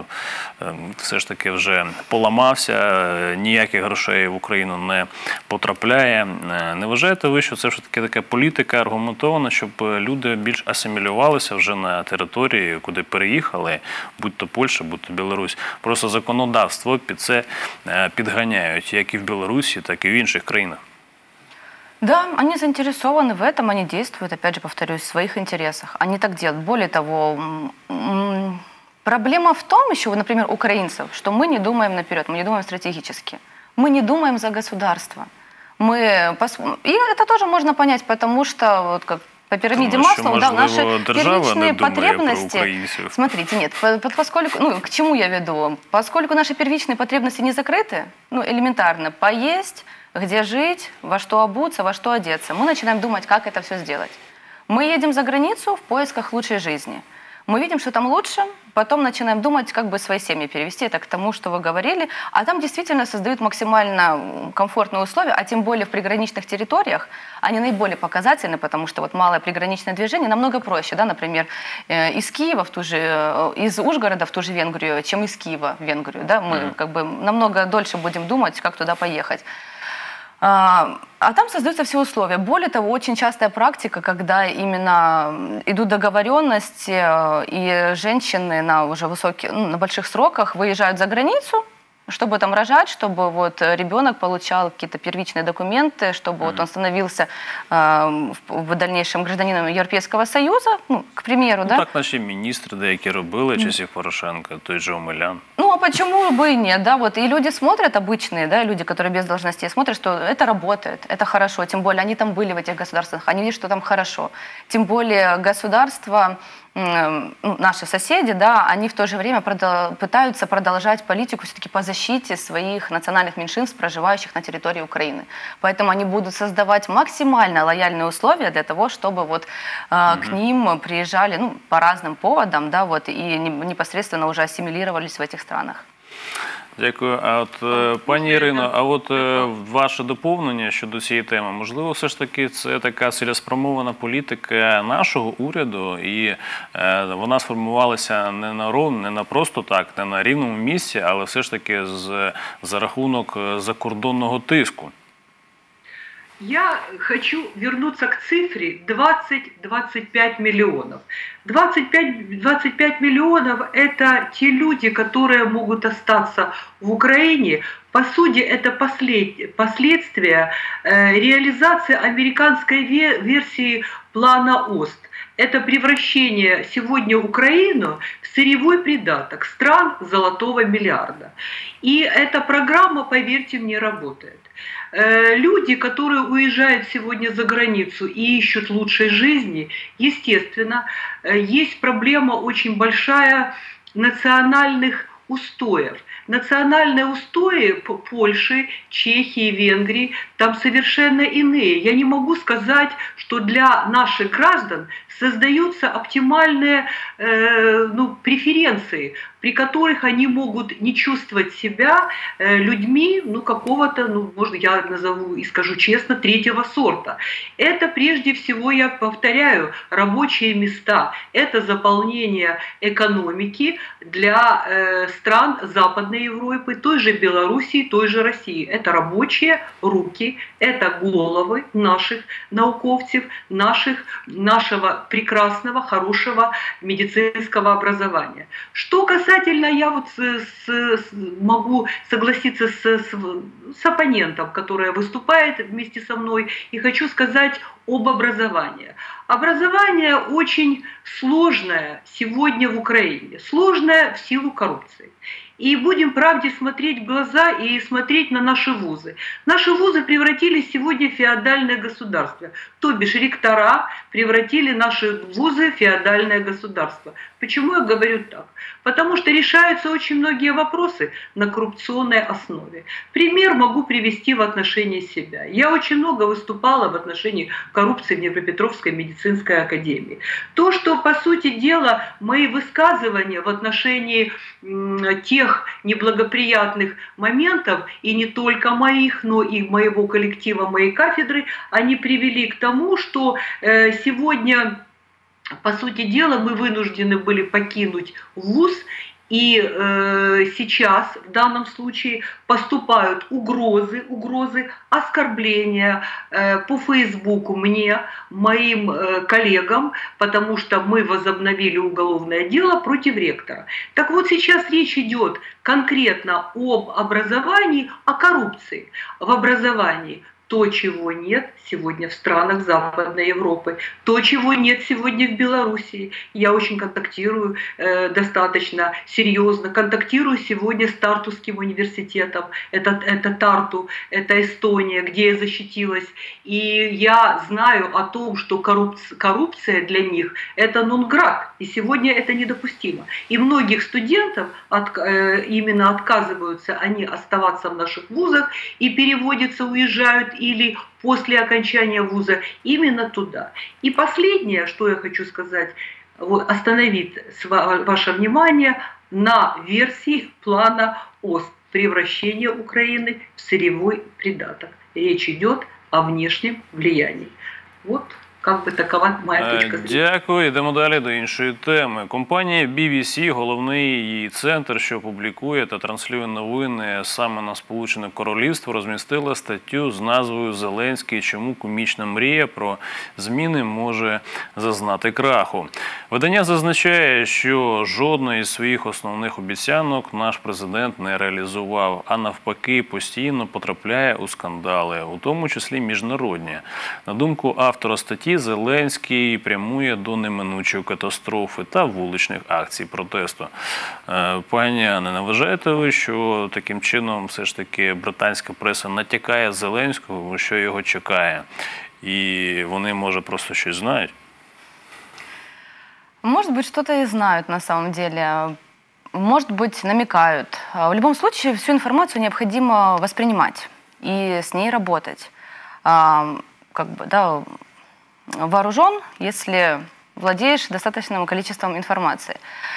все ж таки вже поламався, ніяких грошей в Україну не потрапляє. Не вважаєте ви, що це ж таки така політика аргументована, щоб люди більш асимілювалися вже на території, куди переїхали, будь-то Польща, будь-то Білорусь. Просто законодавство під це підганяють, як і в Білорусі, так і в інших країнах. Да, они заинтересованы в этом, они действуют, опять же, повторюсь, в своих интересах. Они так делают. Более того, проблема в том еще, например, украинцев, что мы не думаем наперед, мы не думаем стратегически. Мы не думаем за государство. Мы... И это тоже можно понять, потому что, вот как по пирамиде Маслоу, да, наши первичные потребности... Смотрите, нет, поскольку, ну, к чему я веду? Поскольку наши первичные потребности не закрыты, ну, элементарно, поесть, где жить, во что обуться, во что одеться, мы начинаем думать, как это все сделать. Мы едем за границу в поисках лучшей жизни. Мы видим, что там лучше, потом начинаем думать, как бы свои семьи перевести, это к тому, что вы говорили. А там действительно создают максимально комфортные условия, а тем более в приграничных территориях они наиболее показательны, потому что вот малое приграничное движение намного проще, да, например, из Киева в ту же, из Ужгорода в ту же Венгрию, чем из Киева в Венгрию, да, мы mm-hmm. как бы намного дольше будем думать, как туда поехать. А, а там создаются все условия. Более того, очень частая практика, когда именно идут договоренности, и женщины на уже высоких, ну, на больших сроках выезжают за границу, чтобы там рожать, чтобы вот ребенок получал какие-то первичные документы, чтобы mm-hmm. вот он становился э, в, в дальнейшем гражданином Европейского Союза, ну, к примеру, ну, да? Так наші міністри деякі робили часів Порошенка, той же Омелян. Ну, а почему бы и нет, да, вот, и люди смотрят, обычные, да, люди, которые без должностей, смотрят, что это работает, это хорошо, тем более они там были в этих государствах, они видят, что там хорошо, тем более государство, ну, наши соседи, да, они в то же время продол- пытаются продолжать политику все-таки по защите своих национальных меньшинств, проживающих на территории Украины. Поэтому они будут создавать максимально лояльные условия для того, чтобы вот э, mm-hmm. к ним приезжали, ну, по разным поводам, да, вот, и непосредственно уже ассимилировались в этих странах. Дякую. А от, пані Ірино, а от ваше доповнення щодо цієї теми, можливо, все ж таки це така цілеспрямована політика нашого уряду, і е, вона сформувалася не на ров, не на просто так, не на рівному місці, але все ж таки з, за рахунок закордонного тиску. Я хочу вернуться к цифре двадцать-двадцать пять миллионов. двадцать пять, двадцать пять миллионов – это те люди, которые могут остаться в Украине. По сути, это послед... последствия э, реализации американской версии плана ОСТ. Это превращение сегодня Украину в сырьевой придаток стран золотого миллиарда. И эта программа, поверьте мне, работает. Люди, которые уезжают сегодня за границу и ищут лучшей жизни, естественно, есть проблема очень большая национальных устоев. Национальные устои Польши, Чехии, Венгрии там совершенно иные. Я не могу сказать, что для наших граждан создаются оптимальные э, ну, преференции, при которых они могут не чувствовать себя э, людьми, ну, какого-то, ну, можно я назову и скажу честно, третьего сорта. Это прежде всего, я повторяю, рабочие места. Это заполнение экономики для э, стран Западной Европы, той же Белоруссии, той же России. Это рабочие руки, это головы наших науковцев, наших, нашего прекрасного, хорошего медицинского образования. Что касательно, я вот с, с, с, могу согласиться с, с, с оппонентом, который выступает вместе со мной, и хочу сказать об образовании. Образование очень сложное сегодня в Украине, сложное в силу коррупции. И будем правде смотреть в глаза и смотреть на наши вузы. Наши вузы превратились сегодня в феодальное государство. То бишь ректора превратили наши вузы в феодальное государство. Почему я говорю так? Потому что решаются очень многие вопросы на коррупционной основе. Пример могу привести в отношении себя. Я очень много выступала в отношении коррупции в Днепропетровской медицинской академии. То, что, по сути дела, мои высказывания в отношении тех неблагоприятных моментов, и не только моих, но и моего коллектива, моей кафедры, они привели к тому, что сегодня по сути дела, мы вынуждены были покинуть вуз, и э, сейчас в данном случае поступают угрозы, угрозы оскорбления э, по Фейсбуку мне, моим э, коллегам, потому что мы возобновили уголовное дело против ректора. Так вот сейчас речь идет конкретно об образовании, о коррупции в образовании. То, чего нет сегодня в странах Западной Европы, то, чего нет сегодня в Белоруссии. Я очень контактирую э, достаточно серьезно, контактирую сегодня с Тартусским университетом, это, это Тарту, это Эстония, где я защитилась. И я знаю о том, что коррупция, коррупция для них это нон-грат, и сегодня это недопустимо. И многих студентов от, э, именно отказываются они оставаться в наших вузах и переводятся, уезжают или после окончания вуза именно туда. И последнее, что я хочу сказать, вот, остановить ваше внимание на версии плана ОСТ превращения Украины в сырьевой придаток. Речь идет о внешнем влиянии. Вот как би такова моя точка зору. Дякую. Йдемо далі до іншої теми. Компанія бі бі сі, головний її центр, що публікує та транслює новини саме на Сполучене Королівство, розмістила статтю з назвою «Зеленський. Чому комічна мрія про зміни може зазнати краху?». Видання зазначає, що жодної з своїх основних обіцянок наш президент не реалізував, а навпаки постійно потрапляє у скандали, у тому числі міжнародні. На думку автора статті, Зеленський прямує до неминучої катастрофи та вуличних акцій протесту. Пані Анне, не вважаєте ви, що таким чином все ж таки британська преса натякає Зеленського, що його чекає? І вони, може, просто щось знають? Может быть, что-то и знают на самом деле. Может быть, намекают. В любом случае, всю информацию необходимо воспринимать и с ней работать. Как бы, да, вооружен, если владеешь достаточным количеством информации.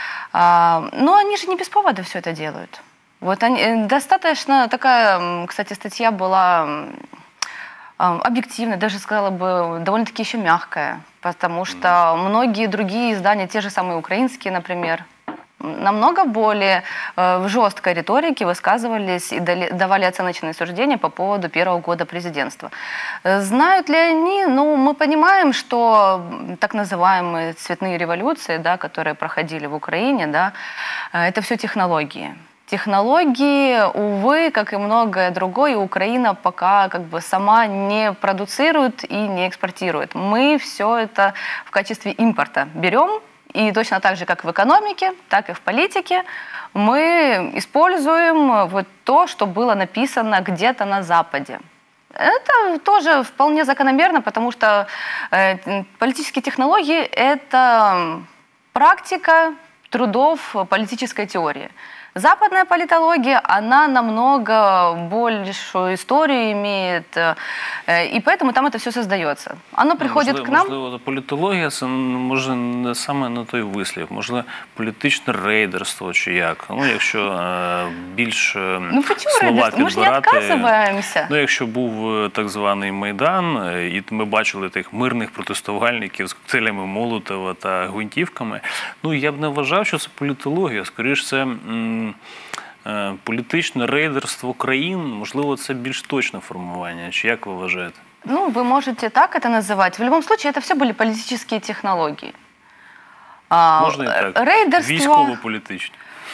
Но они же не без повода все это делают. Вот они, достаточно такая, кстати, статья была объективная, даже сказала бы, довольно-таки еще мягкая, потому что многие другие издания, те же самые украинские, например, намного более э, в жесткой риторике высказывались и дали, давали оценочные суждения по поводу первого года президентства. Знают ли они? Ну, мы понимаем, что так называемые цветные революции, да, которые проходили в Украине, да, это все технологии. Технологии, увы, как и многое другое, Украина пока как бы сама не продуцирует и не экспортирует. Мы все это в качестве импорта берем. И точно так же, как в экономике, так и в политике, мы используем вот то, что было написано где-то на Западе. Это тоже вполне закономерно, потому что э, политические технологии – это практика трудов политической теории. Западная политология, она намного большую историю имеет, и поэтому там это все создается. Оно приходит можливо, к нам... Можливо, політологія – це, може, не саме на той вислів. Можливо, політичне рейдерство чи як. Ну, якщо е, більш е, ну, слова підбирати. Ми ж не відказуємося. Ну, якщо був так званий Майдан, і ми бачили тих мирних протестувальників з коктейлями Молотова та гвинтівками, ну, я б не вважав, що це політологія. Скоріше, це... М, політичне рейдерство країн, можливо, це більш точне формування. Чи як ви вважаєте? Ну, вы можете так это называть. В любом случае, это все были политические технологии. Можно и так. Рейдерство... Військово-політичне.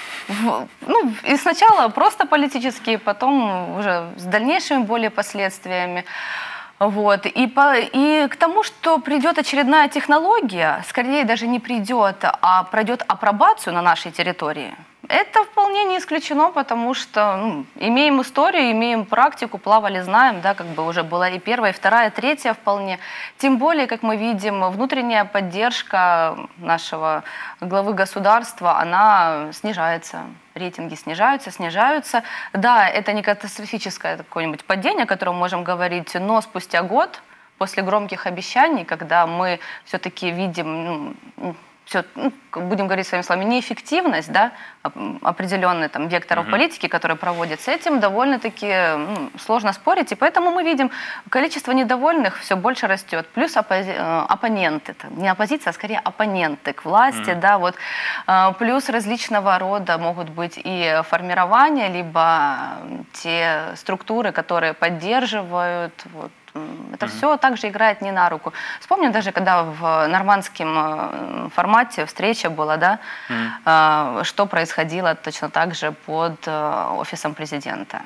Ну, и сначала просто политические, потом уже с дальнейшими более последствиями. Вот. И, по, и к тому, что придет очередная технология, скорее даже не придет, а пройдет апробацию на нашей территории, это вполне не исключено, потому что ну, имеем историю, имеем практику, плавали, знаем, да, как бы уже была и первая, и вторая, и третья вполне. Тем более, как мы видим, внутренняя поддержка нашего главы государства, она снижается. Рейтинги снижаются, снижаются. Да, это не катастрофическое какое-нибудь падение, о котором мы можем говорить, но спустя год, после громких обещаний, когда мы все-таки видим... Ну, все, ну, будем говорить своими словами, неэффективность, да, определенный там векторов uh-huh. политики, которые проводят, с этим довольно-таки ну, сложно спорить, и поэтому мы видим, количество недовольных все больше растет, плюс оппози- оппоненты, не оппозиция, а скорее оппоненты к власти, uh-huh. да, вот, плюс различного рода могут быть и формирования, либо те структуры, которые поддерживают, вот. Это mm-hmm. все также играет не на руку. Вспомню даже, когда в нормандском формате встреча была, да, mm-hmm. что происходило точно так же под офісом президента.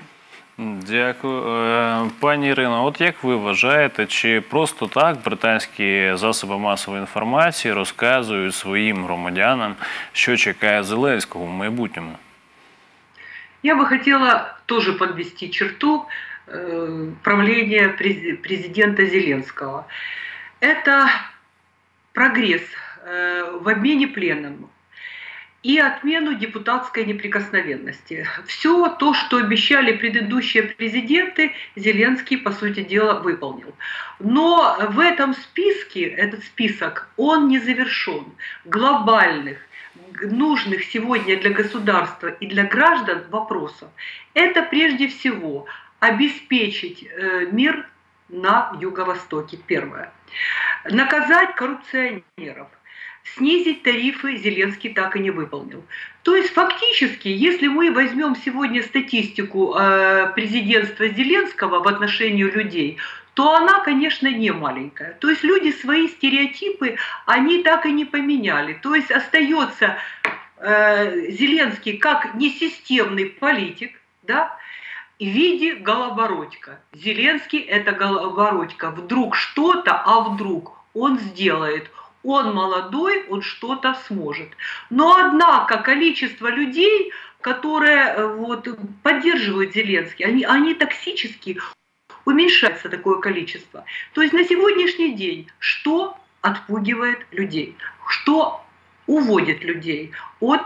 Дякую. Пані Ірино, от як ви вважаєте, чи просто так британські засоби масової інформації розказують своїм громадянам, що чекає Зеленського в майбутньому? Я бы хотела тоже подвести черту правления президента Зеленского. Это прогресс в обмене пленом и отмену депутатской неприкосновенности. Все то, что обещали предыдущие президенты, Зеленский, по сути дела, выполнил. Но в этом списке, этот список, он не завершен. Глобальных, нужных сегодня для государства и для граждан вопросов. Это прежде всего обеспечить мир на Юго-Востоке, первое. Наказать коррупционеров. Снизить тарифы Зеленский так и не выполнил. То есть фактически, если мы возьмем сегодня статистику президентства Зеленского в отношении людей, то она, конечно, не маленькая. То есть люди свои стереотипы, они так и не поменяли. То есть остается Зеленский как несистемный политик, да, в виде голобородька. Зеленский – это голобородька. Вдруг что-то, а вдруг он сделает. Он молодой, он что-то сможет. Но однако количество людей, которые вот, поддерживают Зеленский, они, они токсически, уменьшается такое количество. То есть на сегодняшний день что отпугивает людей? Что уводит людей от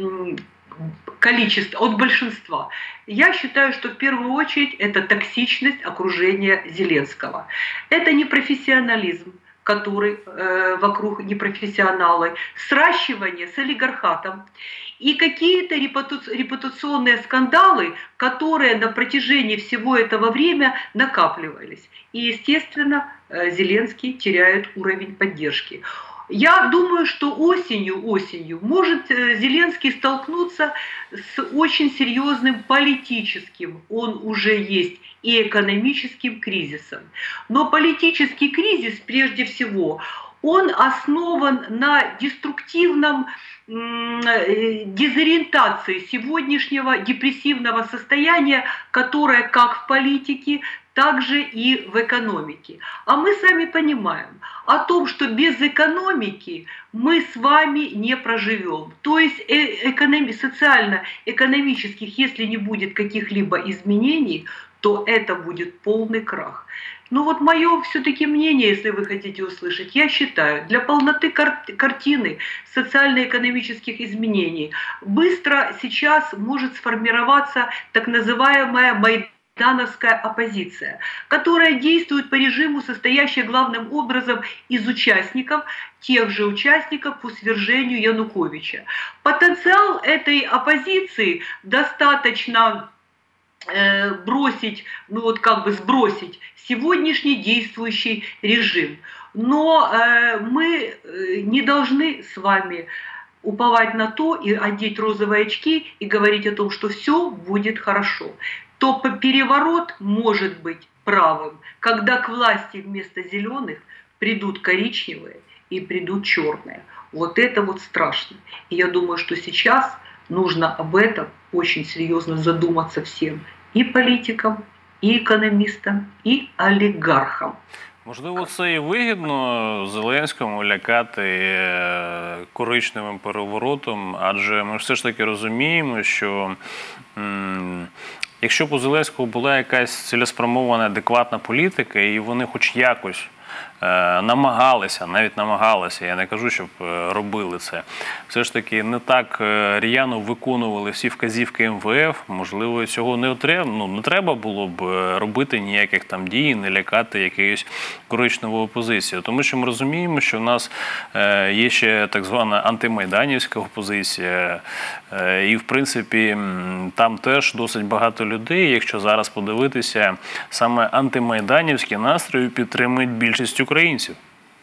количества, от большинства? Я считаю, что в первую очередь это токсичность окружения Зеленского. Это непрофессионализм, который э, вокруг непрофессионалы, сращивание с олигархатом и какие-то репутационные скандалы, которые на протяжении всего этого времени накапливались. И, естественно, Зеленский теряет уровень поддержки. Я думаю, что осенью, осенью может Зеленский столкнуться с очень серьезным политическим, он уже есть, и экономическим кризисом. Но политический кризис, прежде всего, он основан на деструктивном дезориентации сегодняшнего депрессивного состояния, которое как в политике, так же и в экономике. А мы сами понимаем о том, что без экономики мы с вами не проживем. То есть экономи- социально-экономических, если не будет каких-либо изменений, то это будет полный крах. Но вот мое все-таки мнение, если вы хотите услышать, я считаю, для полноты кар- картины социально-экономических изменений быстро сейчас может сформироваться так называемая майдановская оппозиция, которая действует по режиму, состоящая главным образом из участников, тех же участников по свержению Януковича. Потенциал этой оппозиции достаточно бросить, ну вот как бы сбросить сегодняшний действующий режим. Но э, мы не должны с вами уповать на то и одеть розовые очки и говорить о том, что все будет хорошо. То переворот может быть правым, когда к власти вместо зеленых придут коричневые и придут черные. Вот это вот страшно. И я думаю, что сейчас нужно об этом очень серьезно задуматься всем. І політикам, і економістам, і олігархам. Можливо, це і вигідно Зеленському лякати коричневим переворотом, адже ми все ж таки розуміємо, що м- якщо б у Зеленського була якась цілеспрямована, адекватна політика, і вони хоч якось намагалися, навіть намагалися, я не кажу, щоб робили це, все ж таки не так р'яно виконували всі вказівки ем ве еф, можливо, цього не треба, ну, не треба було б робити ніяких там дій, не лякати якоюсь коричневою опозицією. Тому що ми розуміємо, що в нас є ще так звана антимайданівська опозиція, і, в принципі, там теж досить багато людей, якщо зараз подивитися, саме антимайданівські настрої підтримують більшість українців.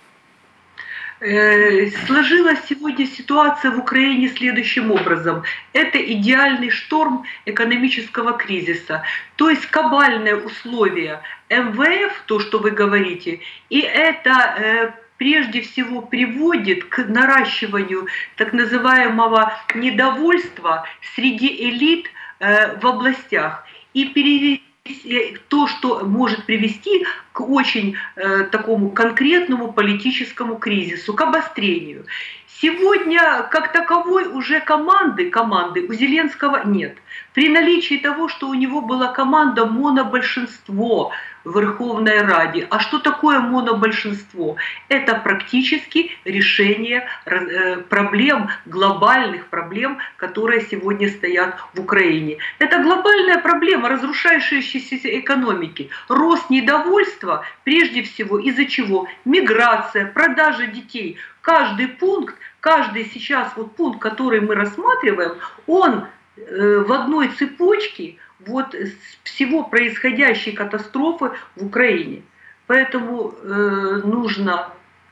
Сложилась сегодня ситуация в Украине следующим образом. Это идеальный шторм экономического кризиса. То есть кабальные условия эм вэ эф, то, что вы говорите, и это прежде всего приводит к наращиванию так называемого недовольства среди элит в областях. И перевести то, что может привести к очень э, такому конкретному политическому кризису, к обострению. Сегодня, как таковой, уже команды, команды у Зеленского нет. При наличии того, что у него была команда монобольшинство в Верховной Раде. А что такое монобольшинство? Это практически решение проблем, глобальных проблем, которые сегодня стоят в Украине. Это глобальная проблема разрушающейся экономики. Рост недовольства, прежде всего, из-за чего? Миграция, продажа детей. Каждый пункт, каждый сейчас вот пункт, который мы рассматриваем, он э, в одной цепочке вот всего происходящей катастрофы в Украине. Поэтому э, нужно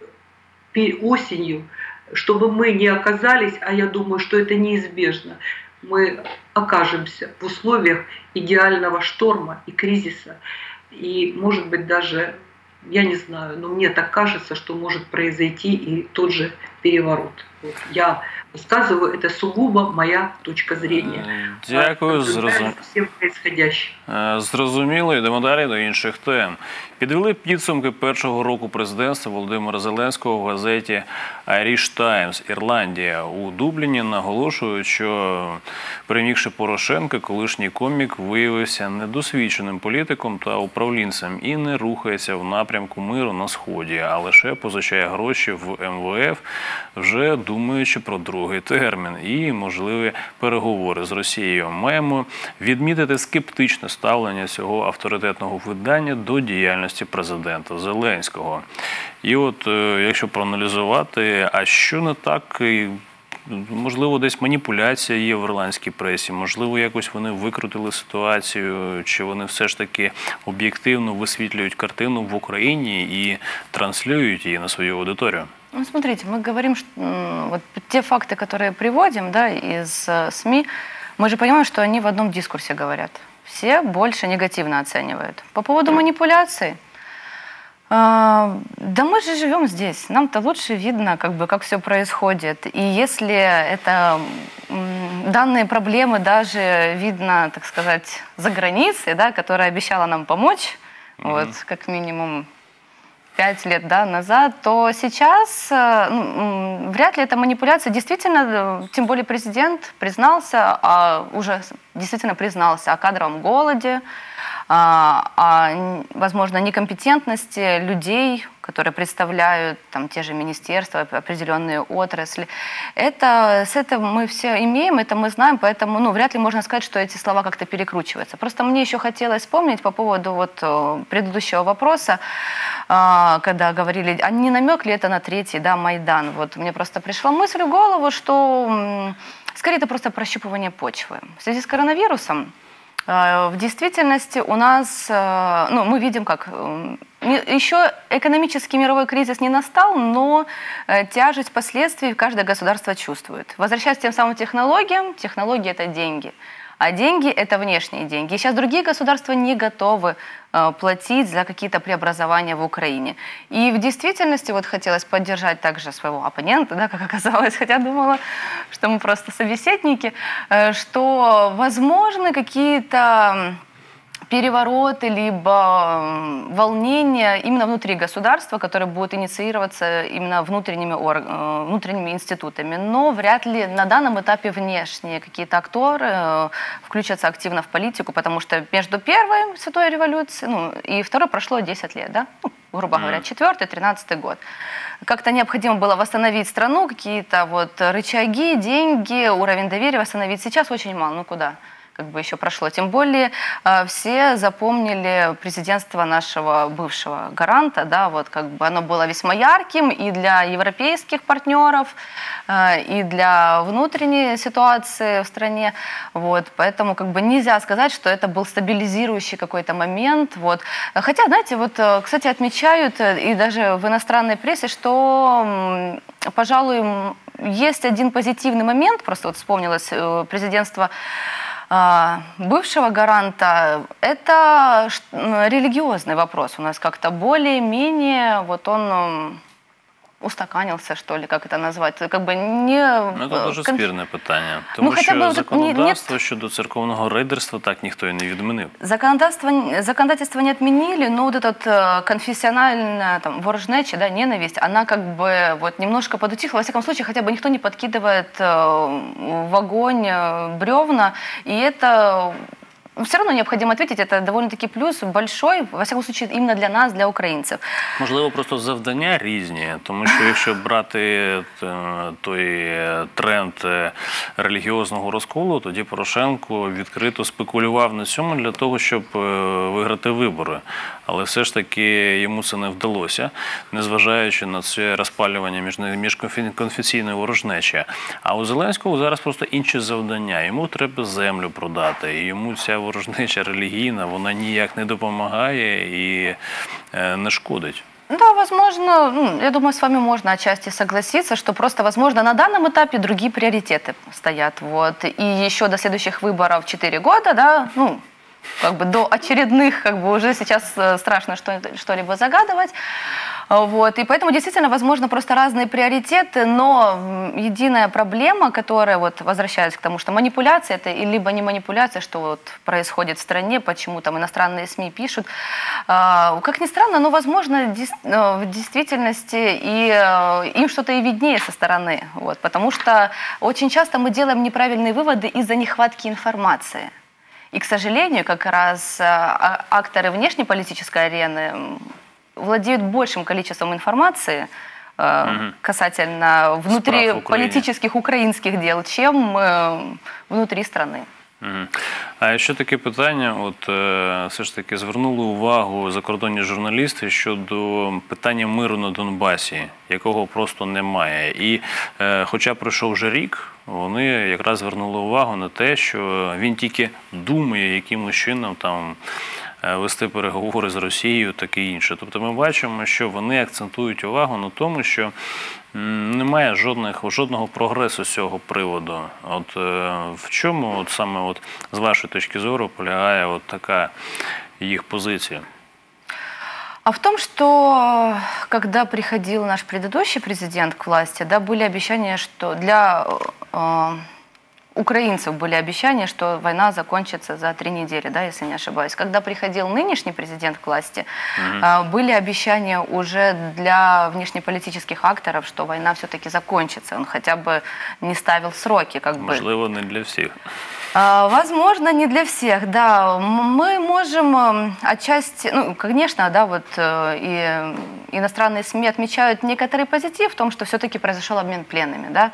осенью, чтобы мы не оказались, а я думаю, что это неизбежно, мы окажемся в условиях идеального шторма и кризиса. И, может быть, даже, я не знаю, но мне так кажется, что может произойти и тот же переворот. Вот я высказываю, это сугубо моя точка зрения. Дякую, зрозум... зрозуміло. Йдемо далі до інших тем. Підвели підсумки першого року президентства Володимира Зеленського в газеті Irish Times, Ірландія. У Дубліні наголошують, що перемігши Порошенка, колишній комік виявився недосвідченим політиком та управлінцем і не рухається в напрямку миру на Сході, а лише позичає гроші в ем ве еф, вже думаючи про другий термін і можливі переговори з Росією. Маємо відмітити скептичне ставлення цього авторитетного видання до діяльності президента Зеленського. І от, якщо проаналізувати, а що не так, можливо, десь маніпуляція є в ірландській пресі, можливо, якось вони викрутили ситуацію, чи вони все ж таки об'єктивно висвітлюють картину в Україні і транслюють її на свою аудиторію? Ну, смотрите, мы говорим, что вот те факты, которые приводим, да, из СМИ, мы же понимаем, что они в одном дискурсе говорят. Все больше негативно оценивают. По поводу манипуляций, э, да мы же живем здесь, нам-то лучше видно, как бы, как все происходит. И если это данные проблемы даже видно, так сказать, за границей, да, которая обещала нам помочь, mm-hmm. вот, как минимум пять лет, да, назад, то сейчас ну, вряд ли это манипуляция. Действительно, тем более президент признался, а уже действительно признался о кадровом голоде, о, возможно, некомпетентности людей, которые представляют там, те же министерства, определенные отрасли. Это, с этим мы все имеем, это мы знаем, поэтому ну, вряд ли можно сказать, что эти слова как-то перекручиваются. Просто мне еще хотелось вспомнить по поводу вот, предыдущего вопроса, когда говорили, а не намек ли это на третий, да, Майдан? Вот мне просто пришла мысль в голову, что скорее это просто прощупывание почвы. В связи с коронавирусом в действительности у нас, ну, мы видим, как еще экономический мировой кризис не настал, но тяжесть последствий каждое государство чувствует. Возвращаясь к тем самым технологиям, технологии – это деньги. А деньги – это внешние деньги. И сейчас другие государства не готовы э, платить за какие-то преобразования в Украине. И в действительности вот хотелось поддержать также своего оппонента, да, как оказалось, хотя думала, что мы просто собеседники, э, что возможны какие-то перевороты, либо волнения именно внутри государства, которые будут инициироваться именно внутренними, внутренними институтами. Но вряд ли на данном этапе внешние какие-то акторы включатся активно в политику, потому что между первой святой революцией ну, и второй прошло десять лет, да? грубо говоря, четвёртый тринадцатый год. Как-то необходимо было восстановить страну, какие-то вот рычаги, деньги, уровень доверия восстановить. Сейчас очень мало, ну куда? Как бы еще прошло. Тем более все запомнили президентство нашего бывшего гаранта, да, вот как бы оно было весьма ярким и для европейских партнеров, и для внутренней ситуации в стране, вот, поэтому как бы нельзя сказать, что это был стабилизирующий какой-то момент, вот. Хотя, знаете, вот, кстати, отмечают и даже в иностранной прессе, что, пожалуй, есть один позитивный момент, просто вот вспомнилось президентство бывшего гаранта, это религиозный вопрос у нас как-то более-менее, вот он устаканился, что ли, как это назвать, как бы не... Ну, це дуже спірне питання, тому ну, що бы законодавство нет... щодо церковного рейдерства так ніхто і не відмінив. Законодательство, законодательство не отменили, но вот этот конфессиональная там, ворожнеча, да, ненависть, она как бы вот немножко подутихла, во всяком случае, хотя бы никто не подкидывает в огонь бревна, и это... Все равно необходимо ответить, это довольно-таки плюс большой, во всяком случае, именно для нас, для українців. Можливо, просто завдання різні, тому що якщо брати той тренд релігіозного розколу, тоді Порошенко відкрито спекулював на цьому для того, щоб виграти вибори. Але все ж таки йому це не вдалося, незважаючи на це розпалювання міжконфесійної ворожнечі. А у Зеленського зараз просто інші завдання. Йому треба землю продати, і йому ця ворожнеча релігійна, вона ніяк не допомагає і не шкодить. Да, возможно, я думаю, с вами можно отчасти согласиться, что просто, возможно, на данном этапе другие приоритеты стоят. Вот. И еще до следующих выборов четыре года, да, ну, как бы до очередных, как бы уже сейчас страшно что-либо загадывать. Вот. И поэтому действительно, возможно, просто разные приоритеты, но единая проблема, которая, вот, возвращаясь к тому, что манипуляция это либо не манипуляция, что вот происходит в стране, почему там иностранные СМИ пишут. Как ни странно, но, возможно, в действительности и им что-то и виднее со стороны. Вот. Потому что очень часто мы делаем неправильные выводы из-за нехватки информации. И, к сожалению, как раз акторы внешнеполитической арены владеют большим количеством информации э, угу. касательно внутриполитических украинских дел, чем э, внутри страны. Угу. А ще таке питання, от е, все ж таки звернули увагу закордонні журналісти щодо питання миру на Донбасі, якого просто немає. І е, хоча пройшов вже рік, вони якраз звернули увагу на те, що він тільки думає, якимось чином там вести переговори з Росією, таке інше. Тобто ми бачимо, що вони акцентують увагу на тому, що немає жодних, жодного прогресу з цього приводу. От в чому от саме от, з вашої точки зору полягає от така їх позиція? А в том, что когда приходил наш предыдущий президент к власти, да, были обещания, что для э, украинцев были обещания, что война закончится за три недели, да, если не ошибаюсь. Когда приходил нынешний президент к власти, mm-hmm. были обещания уже для внешнеполитических акторов, что война все-таки закончится. Он хотя бы не ставил сроки. Как Можливо, бы. не для всех. Возможно, не для всех, да. Мы можем отчасти, ну, конечно, да, вот и иностранные СМИ отмечают некоторый позитив в том, что все-таки произошел обмен пленными, да.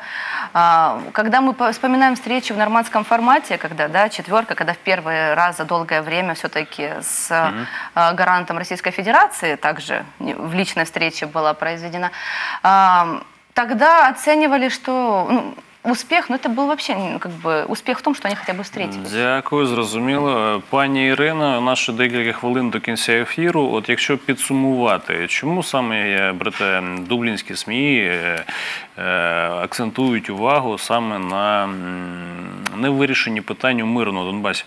Когда мы вспоминаем встречу в нормандском формате, когда, да, четверка, когда в первый раз за долгое время все-таки с mm-hmm. гарантом Российской Федерации также в личной встрече была произведена, тогда оценивали, что... Ну, успех, ну, це був взагалі, как бы, успіх в тому, що вони хоча б зустрілися. Дякую, зрозуміло. Пані Ірино, наші декілька хвилин до кінця ефіру. От якщо підсумувати, чому саме брате, дублінські СМІ акцентують увагу саме на невирішенні питання миру на Донбасі?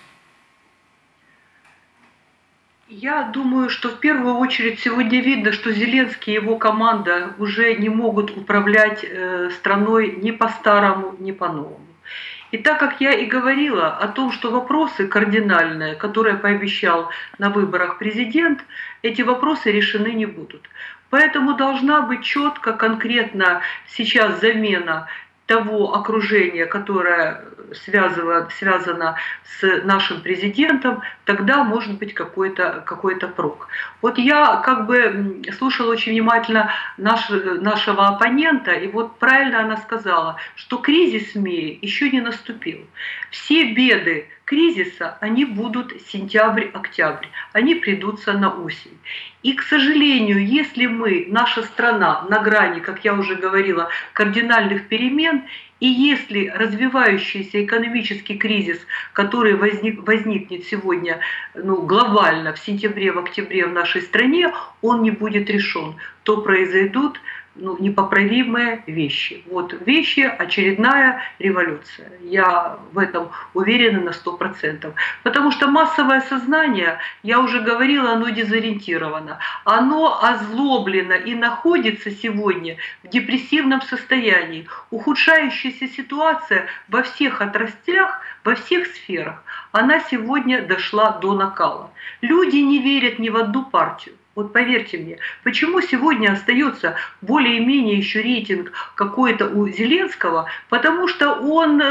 Я думаю, что в первую очередь сегодня видно, что Зеленский и его команда уже не могут управлять страной ни по-старому, ни по-новому. И так как я и говорила о том, что вопросы кардинальные, которые пообещал на выборах президент, эти вопросы решены не будут. Поэтому должна быть четко, конкретно сейчас замена того окружения, которое связано, связано с нашим президентом, тогда может быть какой-то какой-то прок. Вот я как бы слушала очень внимательно наш, нашего оппонента, и вот правильно она сказала, что кризис в мире еще не наступил. Все беды кризиса, они будут сентябрь-октябрь, они придутся на осень. И, к сожалению, если мы, наша страна на грани, как я уже говорила, кардинальных перемен, и если развивающийся экономический кризис, который возник, возникнет сегодня ну, глобально в сентябре, в октябре в нашей стране, он не будет решен, то произойдут ну, непоправимые вещи. Вот вещи, очередная революция. Я в этом уверена на сто процентов. Потому что массовое сознание, я уже говорила, оно дезориентировано. Оно озлоблено и находится сегодня в депрессивном состоянии. Ухудшающаяся ситуация во всех отраслях, во всех сферах, она сегодня дошла до накала. Люди не верят ни в одну партию. Вот поверьте мне, почему сегодня остается более-менее еще рейтинг какой-то у Зеленского, потому что он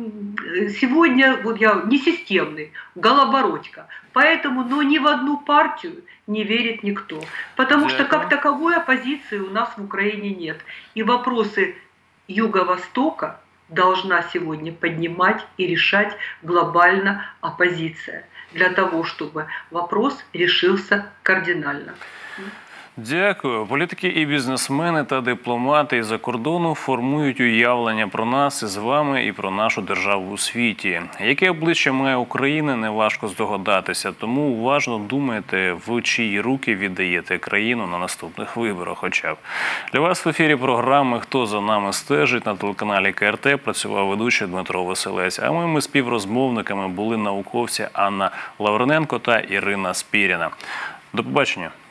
сегодня, вот я, не системный, голобородька. Поэтому, но ни в одну партию не верит никто. Потому что как таковой оппозиции у нас в Украине нет. И вопросы Юго-Востока должна сегодня поднимать и решать глобально оппозиция, для того, чтобы вопрос решился кардинально. Дякую. Політики і бізнесмени та дипломати із-за кордону формують уявлення про нас із вами і про нашу державу у світі. Яке обличчя має Україна, неважко здогадатися. Тому уважно думайте, в чиї руки віддаєте країну на наступних виборах хоча б. Для вас в ефірі програми «Хто за нами стежить» на телеканалі Ка Ер Те працював ведучий Дмитро Василець. А моїми співрозмовниками були науковці Анна Лавриненко та Ірина Спіріна. До побачення.